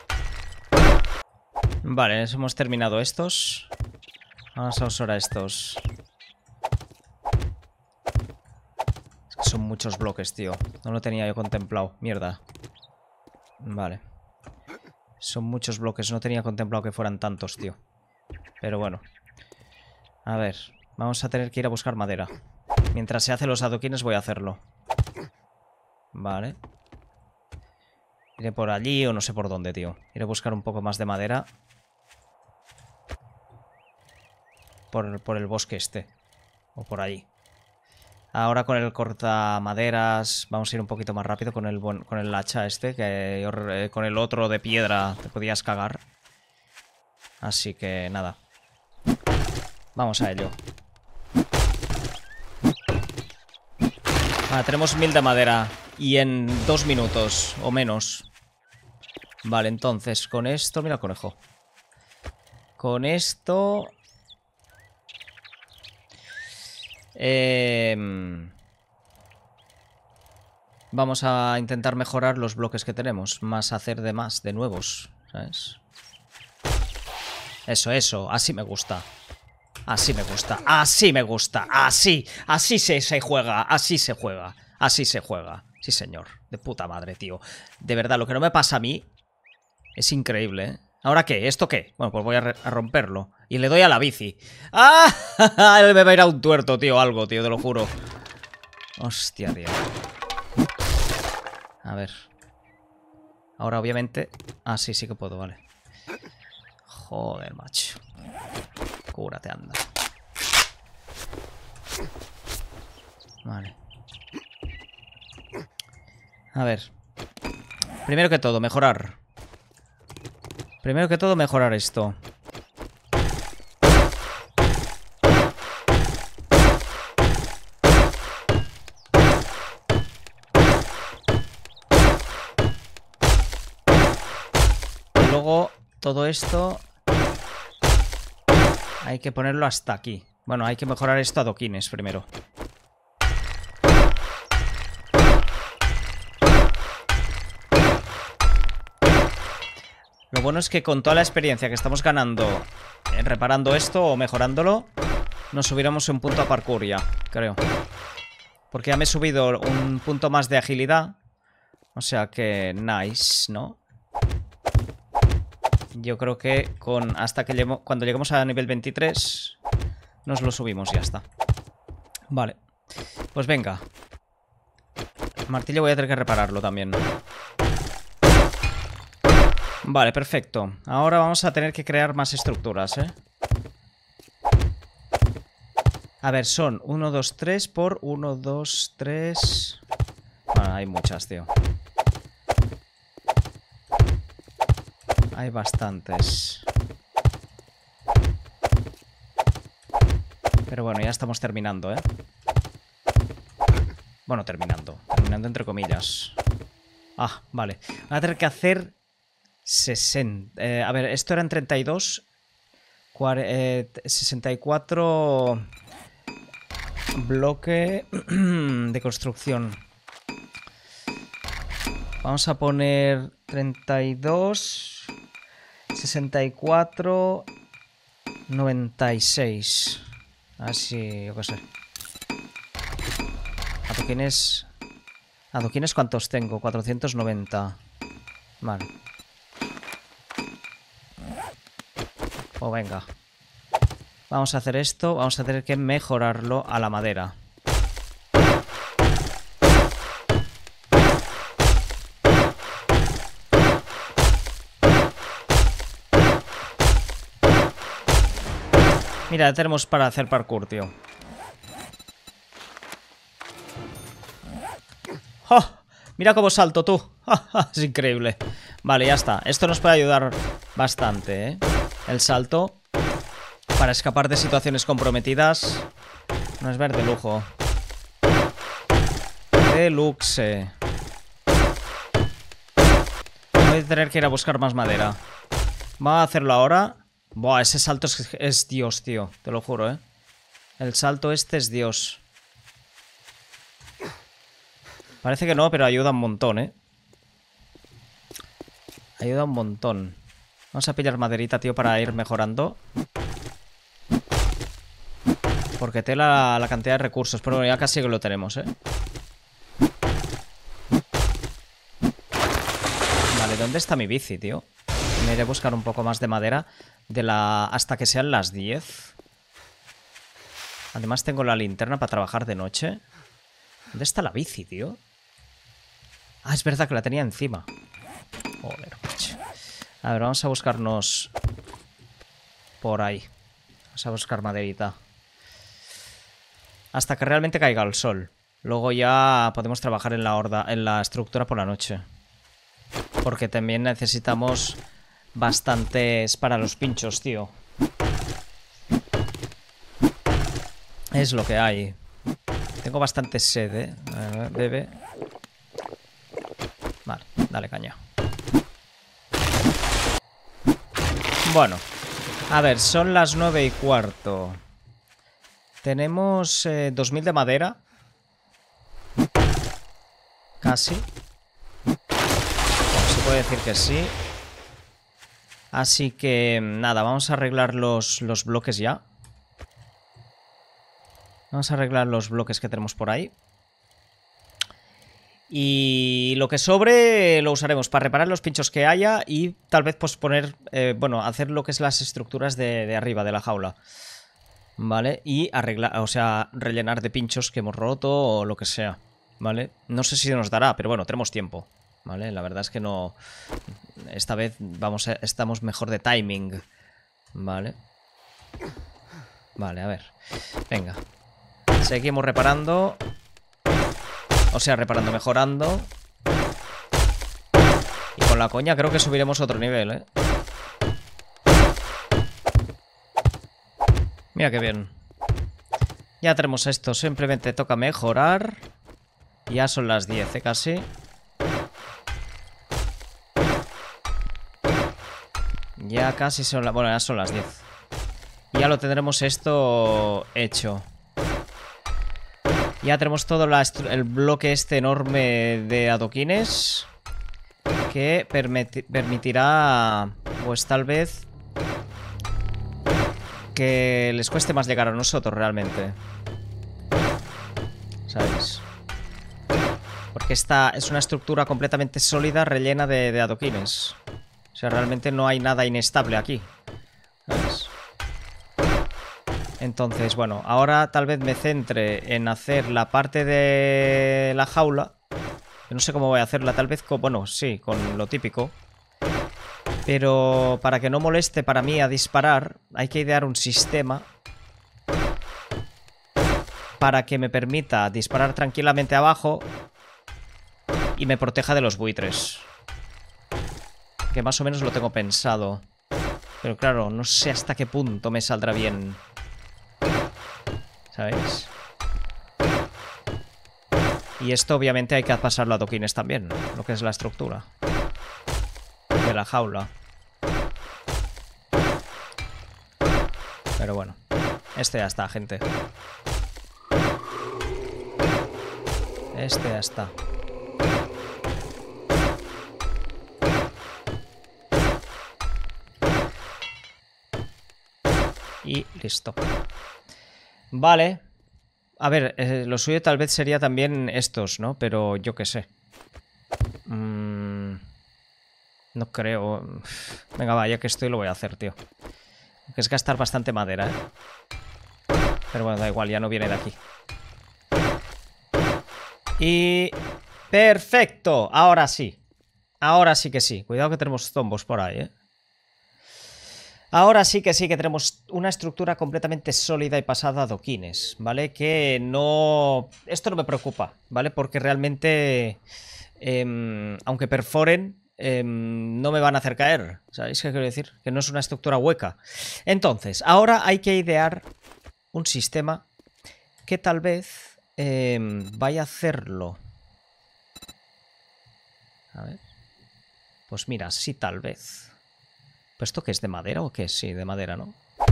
Vale, hemos terminado estos. Vamos a usar a estos. Es que son muchos bloques, tío. No lo tenía yo contemplado. Mierda. Vale. Son muchos bloques. No tenía contemplado que fueran tantos, tío. Pero bueno. A ver. Vamos a tener que ir a buscar madera. Mientras se hacen los adoquines voy a hacerlo. Vale. Iré por allí o no sé por dónde, tío. Iré a buscar un poco más de madera. Por el bosque este. O por allí. Ahora con el cortamaderas vamos a ir un poquito más rápido con el hacha este. Que con el otro de piedra te podías cagar. Así que nada. Vamos a ello. Tenemos 1000 de madera. Y en 2 minutos o menos. Vale, entonces con esto... Mira el conejo. Con esto... vamos a intentar mejorar los bloques que tenemos. Más hacer de nuevos, ¿sabes? Eso, así me gusta. Así me gusta, así me gusta. Así se juega, así se juega. Así se juega, sí señor. De puta madre, tío. De verdad, lo que no me pasa a mí es increíble, ¿eh? ¿Ahora qué? ¿Esto qué? Bueno, pues voy a romperlo. Y le doy a la bici. ¡Ah! Me va a ir a un tuerto, tío, algo, tío, te lo juro. Hostia, tío. A ver. Ahora, obviamente... Ah, sí que puedo, vale. Joder, macho. Cúrate, anda. Vale. A ver. Primero que todo, mejorar. Primero que todo, mejorar esto. Y luego, todo esto hay que ponerlo hasta aquí. Bueno, hay que mejorar esto a adoquines primero. Lo bueno es que con toda la experiencia que estamos ganando reparando esto o mejorándolo, nos subiremos un punto a parkour ya, creo. Porque ya me he subido un punto más de agilidad. O sea que nice, ¿no? Yo creo que cuando lleguemos a nivel 23 nos lo subimos y ya está. Vale. Pues venga. El martillo voy a tener que repararlo también. Vale, perfecto. Ahora vamos a tener que crear más estructuras, ¿eh? A ver, son 1, 2, 3 por 1, 2, 3... Bueno, hay muchas, tío. Hay bastantes. Pero bueno, ya estamos terminando, ¿eh? Bueno, terminando. Terminando entre comillas. Ah, vale. Voy a tener que hacer 60. A ver, esto eran 32. 64 bloque de construcción. Vamos a poner 32, 64, 96. Así, yo qué sé. Adoquines. ¿Adoquines cuántos tengo? 490. Vale. Pues venga. Vamos a hacer esto. Vamos a tener que mejorarlo a la madera. Mira, tenemos para hacer parkour, tío. ¡Oh! Mira cómo salto, tú. Es increíble. Vale, ya está. Esto nos puede ayudar bastante, ¿eh? El salto. Para escapar de situaciones comprometidas. No es ver de lujo. Deluxe. Voy a tener que ir a buscar más madera. Vamos a hacerlo ahora. Buah, ese salto es Dios, tío. Te lo juro, ¿eh? El salto este es Dios. Parece que no, pero ayuda un montón, ¿eh? Ayuda un montón. Vamos a pillar maderita, tío, para ir mejorando. Porque tela la cantidad de recursos. Pero bueno, ya casi que lo tenemos, ¿eh? Vale, ¿dónde está mi bici, tío? Me iré a buscar un poco más de madera hasta que sean las 10. Además tengo la linterna para trabajar de noche. ¿Dónde está la bici, tío? Ah, es verdad que la tenía encima. Joder, macho. A ver, vamos a buscarnos por ahí. Vamos a buscar maderita. Hasta que realmente caiga el sol. Luego ya podemos trabajar en la estructura por la noche. Porque también necesitamos bastantes para los pinchos, tío. Es lo que hay. Tengo bastante sed, ¿eh? Bebe. Vale, dale caña. Bueno. A ver, son las 9:15. Tenemos 2000 de madera. Casi. Bueno, se puede decir que sí. Así que nada, vamos a arreglar los bloques ya. Vamos a arreglar los bloques que tenemos por ahí. Y lo que sobre lo usaremos para reparar los pinchos que haya y tal vez pues poner, bueno, hacer lo que es las estructuras de arriba de la jaula. ¿Vale? Y arreglar, o sea, rellenar de pinchos que hemos roto o lo que sea. ¿Vale? No sé si nos dará, pero bueno, tenemos tiempo. ¿Vale? La verdad es que no... Esta vez estamos mejor de timing. ¿Vale? Vale, a ver. Venga. Seguimos reparando. O sea, reparando, mejorando. Y con la coña creo que subiremos otro nivel, ¿eh? Mira qué bien. Ya tenemos esto. Simplemente toca mejorar. Ya son las 10, ¿eh? Casi. Ya casi son las... Bueno, ya son las 10. Ya lo tendremos esto hecho. Ya tenemos todo el bloque este enorme de adoquines. Que permitirá... Pues tal vez... Que les cueste más llegar a nosotros realmente. ¿Sabéis? Porque esta es una estructura completamente sólida rellena de adoquines. O sea, realmente no hay nada inestable aquí. ¿Sabes? Entonces, bueno, ahora tal vez me centre en hacer la parte de la jaula. Yo no sé cómo voy a hacerla, tal vez con... Bueno, sí, con lo típico. Pero para que no moleste para mí a disparar, hay que idear un sistema para que me permita disparar tranquilamente abajo y me proteja de los buitres. Que más o menos lo tengo pensado. Pero claro, no sé hasta qué punto me saldrá bien. ¿Sabéis? Y esto obviamente hay que pasarlo a adoquines también, lo que es la estructura de la jaula. Pero bueno, este ya está, gente. Este ya está. Y listo. Vale. A ver, lo suyo tal vez sería también estos, ¿no? Pero yo qué sé. No creo. Venga, va, ya que estoy lo voy a hacer, tío. Que es gastar bastante madera, ¿eh? Pero bueno, da igual, ya no viene de aquí. Y... ¡perfecto! Ahora sí. Ahora sí que sí. Cuidado que tenemos zombos por ahí, ¿eh? Ahora sí que tenemos una estructura completamente sólida y pasada a adoquines, ¿vale? Que no... Esto no me preocupa, ¿vale? Porque realmente, aunque perforen, no me van a hacer caer, ¿sabéis qué quiero decir? Que no es una estructura hueca. Entonces, ahora hay que idear un sistema que tal vez vaya a hacerlo. A ver. Pues mira, sí, tal vez. ¿Pues esto qué es? ¿De madera o qué es? Sí, de madera, ¿no?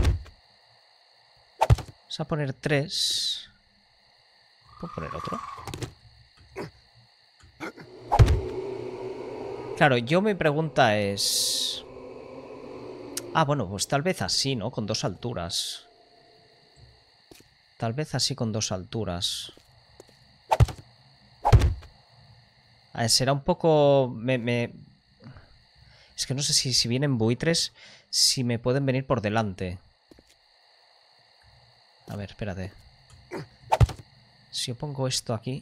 Vamos a poner 3. ¿Puedo poner otro? Claro, mi pregunta es... Ah, bueno, pues tal vez así, ¿no? Con 2 alturas. Tal vez así con 2 alturas. A ver, será un poco... Es que no sé si vienen buitres, si me pueden venir por delante. A ver, espérate. Si yo pongo esto aquí...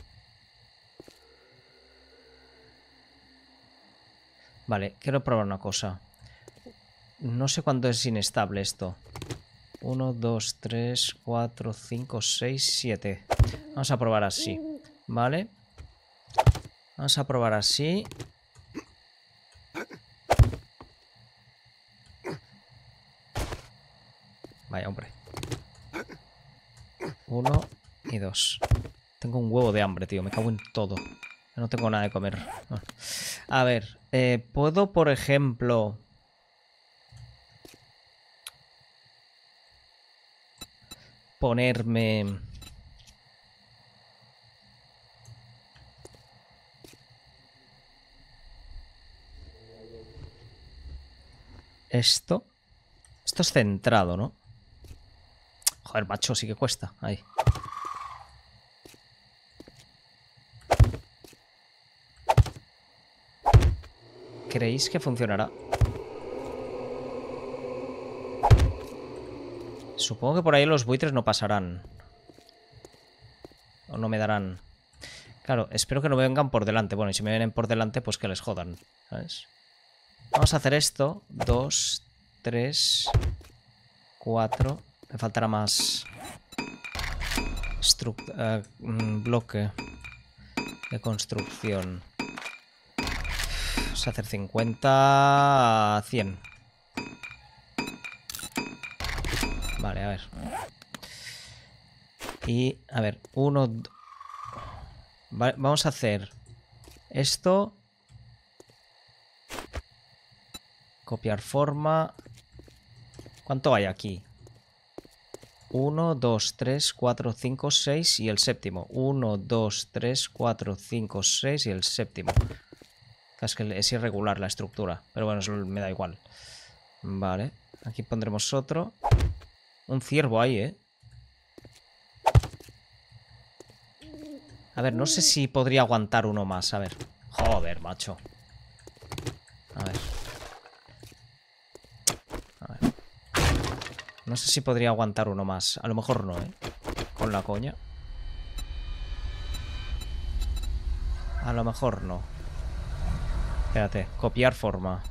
Vale, quiero probar una cosa. No sé cuándo es inestable esto. 1, 2, 3, 4, 5, 6, 7. Vamos a probar así. ¿Vale? Vamos a probar así. Vaya, hombre. 1 y 2. Tengo un huevo de hambre, tío. Me cago en todo. No tengo nada de comer. A ver, puedo, por ejemplo... ponerme... Esto es centrado, ¿no? Joder, macho, sí que cuesta. Ahí. ¿Creéis que funcionará? Supongo que por ahí los buitres no pasarán. O no me darán. Claro, espero que no me vengan por delante. Bueno, y si me vienen por delante, pues que les jodan. ¿Sabes? Vamos a hacer esto. 2, 3, 4. Me faltará más bloque de construcción. Vamos a hacer 50 a 100. Vale, a ver. Y, a ver, 1... Vale, vamos a hacer esto. Copiar forma. ¿Cuánto hay aquí? 1, 2, 3, 4, 5, 6 y el séptimo. 1, 2, 3, 4, 5, 6 y el séptimo. Es que es irregular la estructura. Pero bueno, eso me da igual. Vale. Aquí pondremos otro. Un ciervo ahí, ¿eh? A ver, no sé si podría aguantar uno más. A ver. Joder, macho. A ver. A ver. No sé si podría aguantar uno más. A lo mejor no, ¿eh? Con la coña. A lo mejor no. Espérate. Copiar forma.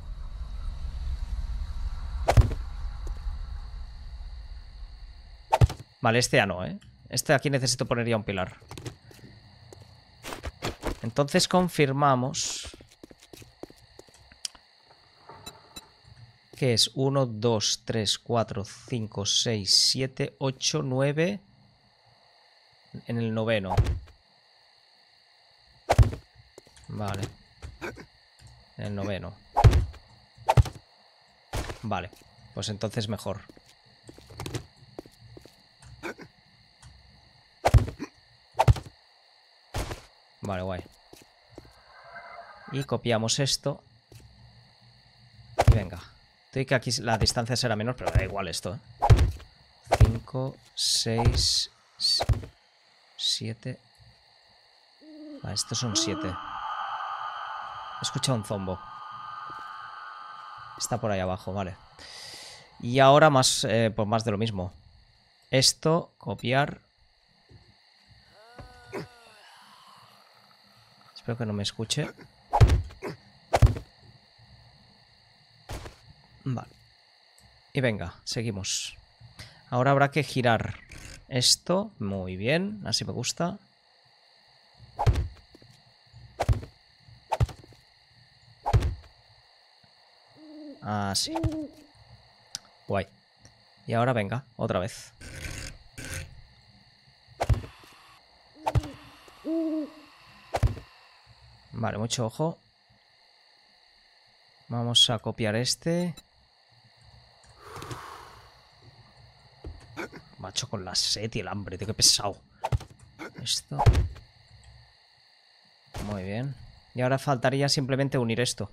Vale, este ya no, ¿eh? Este aquí necesito poner ya un pilar. Entonces confirmamos que es 1, 2, 3, 4, 5, 6, 7, 8, 9 en el noveno. Vale. En el noveno. Vale. Pues entonces mejor. Vale, guay. Y copiamos esto. Y venga. Estoy que aquí la distancia será menor, pero da igual esto, ¿eh? 5, 6, 7. Vale, estos son 7. He escuchado un zombo. Está por ahí abajo, vale. Y ahora más, pues más de lo mismo. Esto, copiar. Espero que no me escuche. Vale. Y venga, seguimos. Ahora habrá que girar esto. Muy bien, así me gusta. Así. Guay. Y ahora venga, otra vez. Vale, mucho ojo. Vamos a copiar este. macho, con la sed y el hambre, tío, qué pesado. Esto. Muy bien. Y ahora faltaría simplemente unir esto.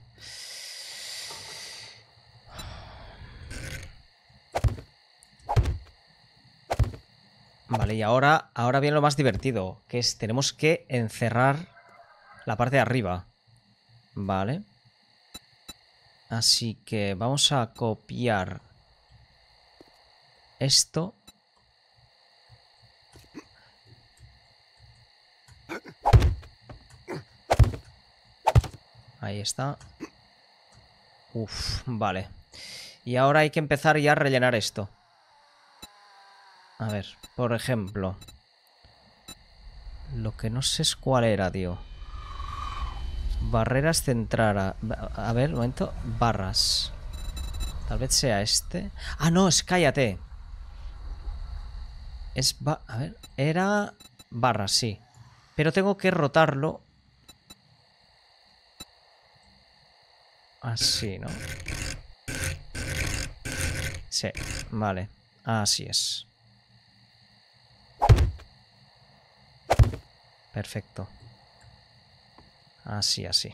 Vale, y ahora viene lo más divertido, que es tenemos que encerrar la parte de arriba. Vale. Así que vamos a copiar esto. Ahí está. Uf, vale. Y ahora hay que empezar ya a rellenar esto. A ver, por ejemplo. Lo que no sé es cuál era, tío. Barreras centradas. A ver, un momento. Barras. Tal vez sea este. Ah, no, es cállate. Es... A ver, era... barras, sí. Pero tengo que rotarlo. Así, ¿no? Sí, vale. Así es. Perfecto. Así, así.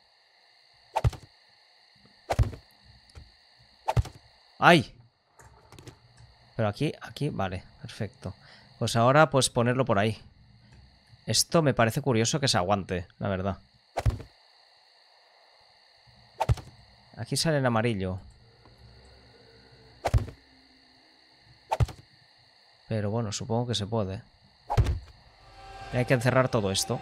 ¡Ay! Pero aquí, vale, perfecto. Pues ahora, pues ponerlo por ahí. Esto me parece curioso que se aguante, la verdad. Aquí sale en amarillo. Pero bueno, supongo que se puede. Y hay que encerrar todo esto.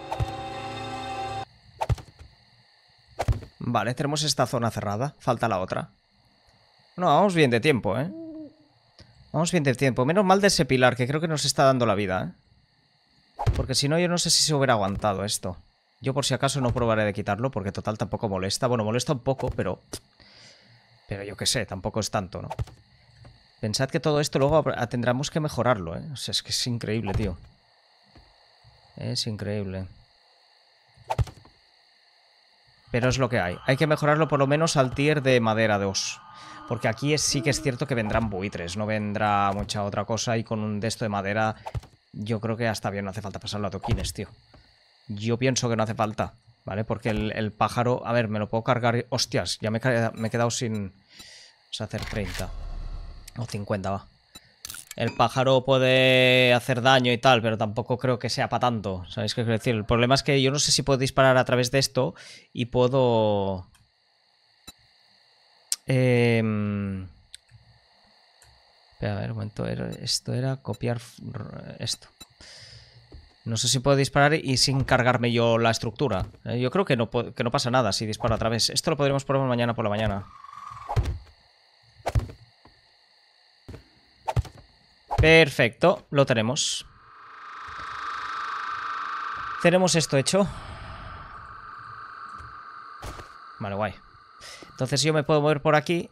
Vale, tenemos esta zona cerrada. Falta la otra. No, vamos bien de tiempo, ¿eh? Vamos bien de tiempo. Menos mal de ese pilar, que creo que nos está dando la vida, ¿eh? Porque si no, yo no sé si se hubiera aguantado esto. Yo por si acaso no probaré de quitarlo, porque total tampoco molesta. Bueno, molesta un poco, pero... pero yo qué sé, tampoco es tanto, ¿no? Pensad que todo esto luego tendremos que mejorarlo, ¿eh? O sea, es que es increíble, tío. Es increíble. Pero es lo que hay. Hay que mejorarlo por lo menos al tier de madera 2. Porque aquí sí que es cierto que vendrán buitres. No vendrá mucha otra cosa. Y con un de esto de madera yo creo que hasta bien no hace falta pasarlo a toquines, tío. Yo pienso que no hace falta, ¿vale? Porque el pájaro... A ver, me lo puedo cargar... Hostias, ya me he quedado sin... Vamos a hacer 30. O 50, va. El pájaro puede hacer daño y tal, pero tampoco creo que sea para tanto. ¿Sabéis qué quiero decir? El problema es que yo no sé si puedo disparar a través de esto y puedo... Espera, a ver, un momento. Esto era copiar esto. No sé si puedo disparar y sin cargarme yo la estructura. Yo creo que no pasa nada si disparo a través. Esto lo podremos probar mañana por la mañana. Perfecto, lo tenemos. Tenemos esto hecho. Vale, guay. Entonces yo me puedo mover por aquí.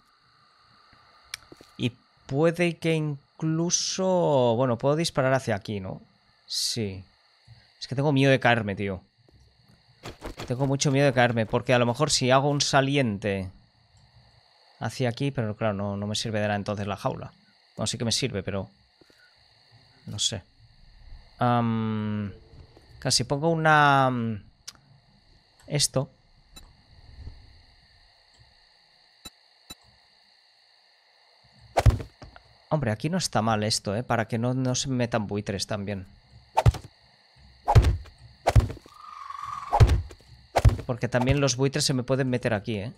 Y puede que incluso... Bueno, puedo disparar hacia aquí, ¿no? Sí. Es que tengo miedo de caerme, tío. Tengo mucho miedo de caerme. Porque a lo mejor si hago un saliente hacia aquí... Pero claro, no me sirve de nada entonces la jaula. Bueno, sí que me sirve, pero... no sé. Casi pongo una... esto. Hombre, aquí no está mal esto, ¿eh? Para que no se metan buitres también. Porque también los buitres se me pueden meter aquí, ¿eh?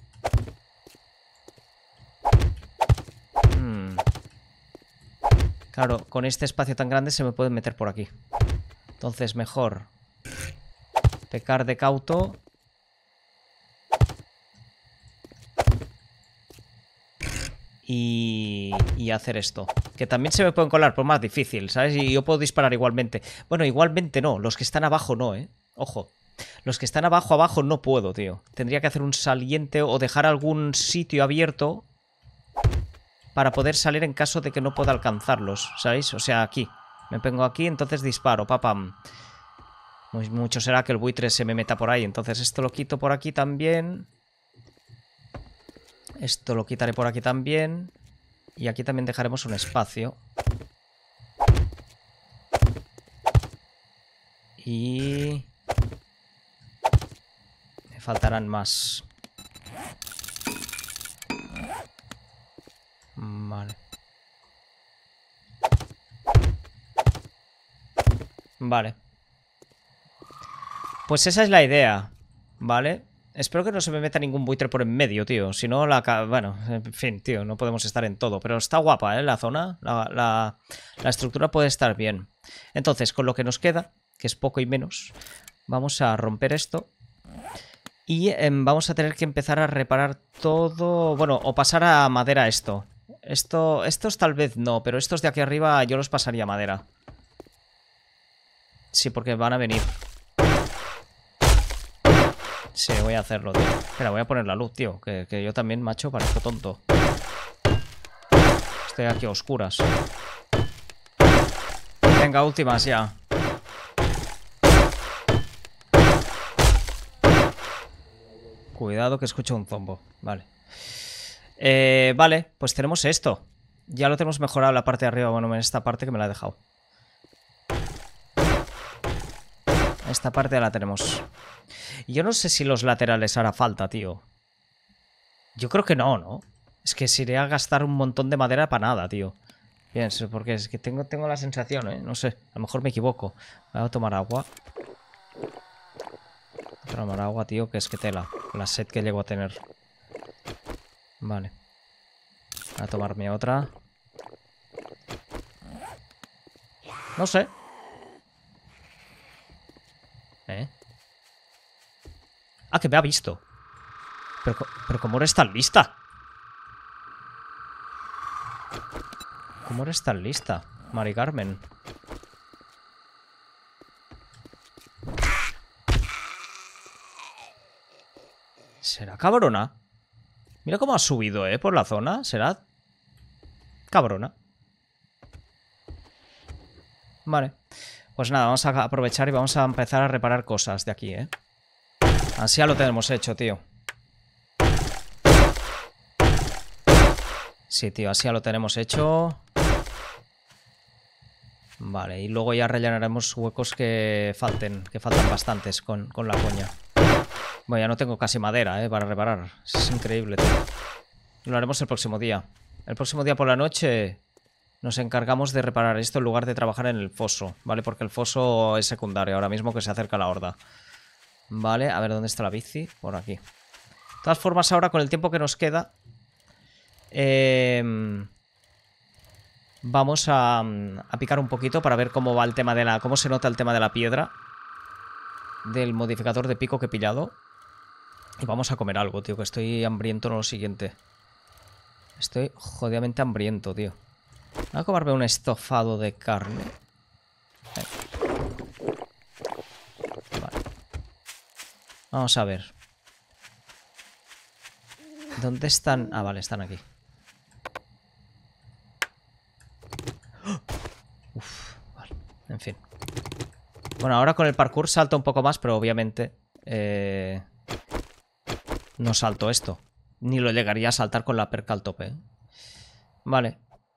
Claro, con este espacio tan grande se me pueden meter por aquí. Entonces, mejor pecar de cauto. Y hacer esto. Que también se me pueden colar, pero más difícil, ¿sabes? Y yo puedo disparar igualmente. Bueno, igualmente no. Los que están abajo no, ¿eh? Ojo. Los que están abajo no puedo, tío. Tendría que hacer un saliente o dejar algún sitio abierto para poder salir en caso de que no pueda alcanzarlos, ¿sabéis? O sea, aquí. Me pongo aquí, entonces disparo, papam. Mucho será que el buitre se me meta por ahí. Entonces esto lo quito por aquí también. Esto lo quitaré por aquí también. Y aquí también dejaremos un espacio. Y... me faltarán más. Vale. Vale. Pues esa es la idea, ¿vale? Espero que no se me meta ningún buitre por en medio, tío. Si no, bueno, en fin, tío, no podemos estar en todo. Pero está guapa, ¿eh? La zona. La estructura puede estar bien. Entonces, con lo que nos queda, que es poco y menos, vamos a romper esto. Y vamos a tener que empezar a reparar todo... Bueno, o pasar a madera esto. Estos tal vez no, pero estos de aquí arriba yo los pasaría a madera. Sí, porque van a venir. Sí, voy a hacerlo, tío. Espera, voy a poner la luz, tío. Que yo también, macho, parezco tonto. Estoy aquí a oscuras. Venga, últimas ya. Cuidado que escucho un zombo. Vale. Vale, pues tenemos esto. Ya lo tenemos mejorado la parte de arriba. Bueno, en esta parte que me la he dejado. Esta parte ya la tenemos. Yo no sé si los laterales hará falta, tío. Yo creo que no, ¿no? Es que se iré a gastar un montón de madera para nada, tío. Bien, porque es que tengo la sensación, ¿eh? No sé, a lo mejor me equivoco. Voy a tomar agua. Voy a tomar agua, tío, que es que tela. La sed que llego a tener. Vale. Voy a tomarme otra. No sé. Ah, que me ha visto. Pero ¿cómo eres tan lista? ¿Cómo eres tan lista, Mari Carmen? ¿Será cabrona? Mira cómo ha subido, por la zona. ¿Será cabrona? Vale. Pues nada, vamos a aprovechar y vamos a empezar a reparar cosas de aquí, Así ya lo tenemos hecho, tío. Sí, tío, así ya lo tenemos hecho. Vale, y luego ya rellenaremos huecos que faltan bastantes con la coña. Bueno, ya no tengo casi madera, para reparar. Es increíble, tío. Lo haremos el próximo día. El próximo día por la noche nos encargamos de reparar esto en lugar de trabajar en el foso, ¿vale? Porque el foso es secundario ahora mismo que se acerca la horda. Vale, a ver, ¿dónde está la bici? Por aquí. De todas formas, ahora con el tiempo que nos queda... vamos a picar un poquito para ver cómo va el tema de la... cómo se nota el tema de la piedra. Del modificador de pico que he pillado. Y vamos a comer algo, tío, que estoy hambriento en lo siguiente. Estoy jodidamente hambriento, tío. Voy a comerme un estofado de carne. Vale. Vamos a ver. ¿Dónde están? Ah, vale, están aquí. Uf, vale. En fin. Bueno, ahora con el parkour salto un poco más, pero obviamente no salto esto. Ni lo llegaría a saltar con la perca al tope. Vale.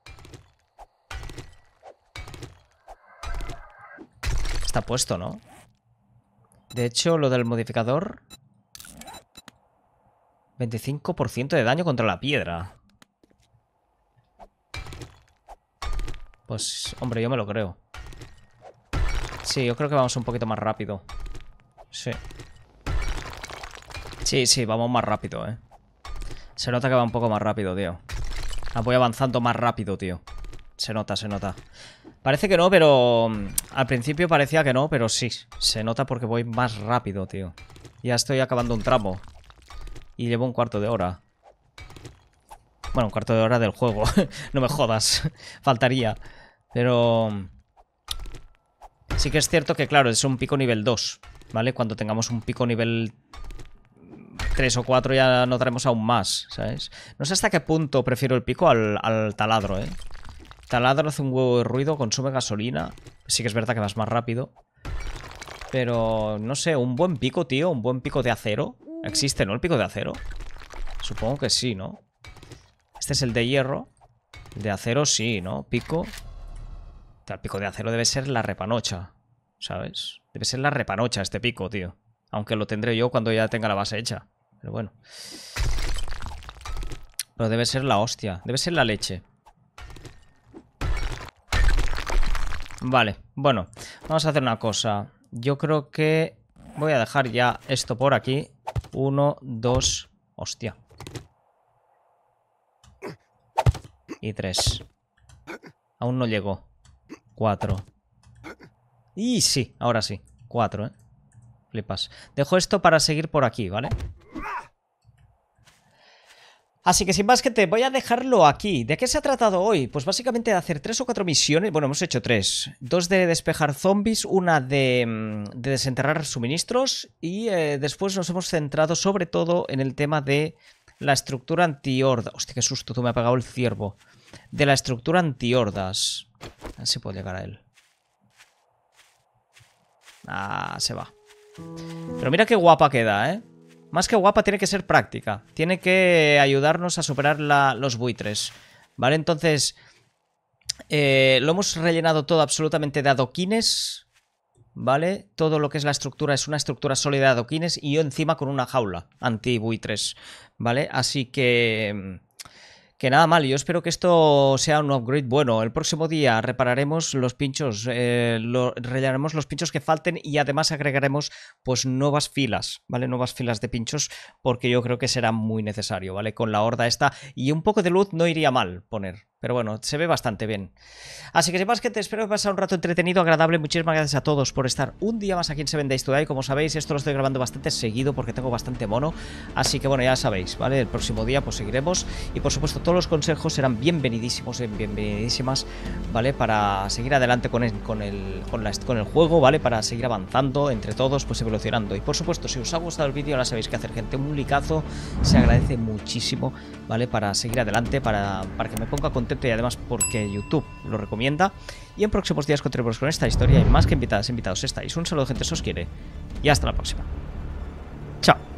Está puesto, ¿no? De hecho, lo del modificador... 25% de daño contra la piedra. Pues, hombre, yo me lo creo. Sí, yo creo que vamos un poquito más rápido. Sí. Sí, vamos más rápido, Se nota que va un poco más rápido, tío. Voy avanzando más rápido, tío. Se nota. Parece que no, pero... Al principio parecía que no, pero sí. Se nota porque voy más rápido, tío. Ya estoy acabando un tramo. Y llevo un cuarto de hora. Bueno, un cuarto de hora del juego. No me jodas. Faltaría. Pero... Sí que es cierto que, claro, es un pico nivel 2, ¿vale? Cuando tengamos un pico nivel 3 o 4 ya notaremos aún más, ¿sabes? No sé hasta qué punto prefiero el pico al taladro, Taladro hace un huevo de ruido, consume gasolina. Sí que es verdad que vas más rápido. Pero, no sé, un buen pico, tío. Un buen pico de acero. ¿Existe, no, el pico de acero? Supongo que sí, ¿no? Este es el de hierro. El de acero sí, ¿no? Pico. El pico de acero debe ser la repanocha. ¿sabes? Debe ser la repanocha este pico, tío. Aunque lo tendré yo cuando ya tenga la base hecha. Pero bueno. Pero debe ser la hostia. Debe ser la leche. Vale, bueno. Vamos a hacer una cosa. Yo creo que voy a dejar ya esto por aquí. 1, 2... Hostia. Y 3. Aún no llegó. 4. Y sí, ahora sí. 4, Flipas. Dejo esto para seguir por aquí, ¿vale? Así que sin más, gente, voy a dejarlo aquí. ¿De qué se ha tratado hoy? Pues básicamente de hacer 3 o 4 misiones. Bueno, hemos hecho 3. 2 de despejar zombies, una de desenterrar suministros. Y después nos hemos centrado sobre todo en el tema de la estructura anti-horda. Hostia, qué susto, tú me ha pegado el ciervo. De la estructura anti-hordas. A ver si puedo llegar a él. Ah, se va. Pero mira qué guapa queda, ¿eh? Más que guapa, tiene que ser práctica. Tiene que ayudarnos a superar los buitres. ¿Vale? Entonces, lo hemos rellenado todo absolutamente de adoquines. ¿Vale? Todo lo que es la estructura es una estructura sólida de adoquines. Y yo encima con una jaula anti-buitres. ¿Vale? Así que... Que nada mal, yo espero que esto sea un upgrade bueno. El próximo día repararemos los pinchos, rellenaremos los pinchos que falten y además agregaremos pues nuevas filas, ¿vale? Nuevas filas de pinchos porque yo creo que será muy necesario, ¿vale? Con la horda esta y un poco de luz no iría mal poner. Pero bueno, se ve bastante bien. Así que sin más, gente, espero que pasar un rato entretenido, agradable. Muchísimas gracias a todos por estar un día más aquí en 7 Days to Die. Como sabéis, esto lo estoy grabando bastante seguido porque tengo bastante mono. Así que bueno, ya sabéis, ¿vale? El próximo día pues seguiremos. Y por supuesto, todos los consejos serán bienvenidísimos, bienvenidísimas, ¿vale? Para seguir adelante con el juego, ¿vale? Para seguir avanzando entre todos, pues evolucionando. Y por supuesto, si os ha gustado el vídeo, ahora sabéis qué hacer, gente. Un licazo se agradece muchísimo, ¿vale? Para seguir adelante, para que me ponga contento y además porque YouTube lo recomienda. Y en próximos días continuaremos con esta historia y más que invitados estáis. Un saludo, gente, se os quiere y hasta la próxima. Chao.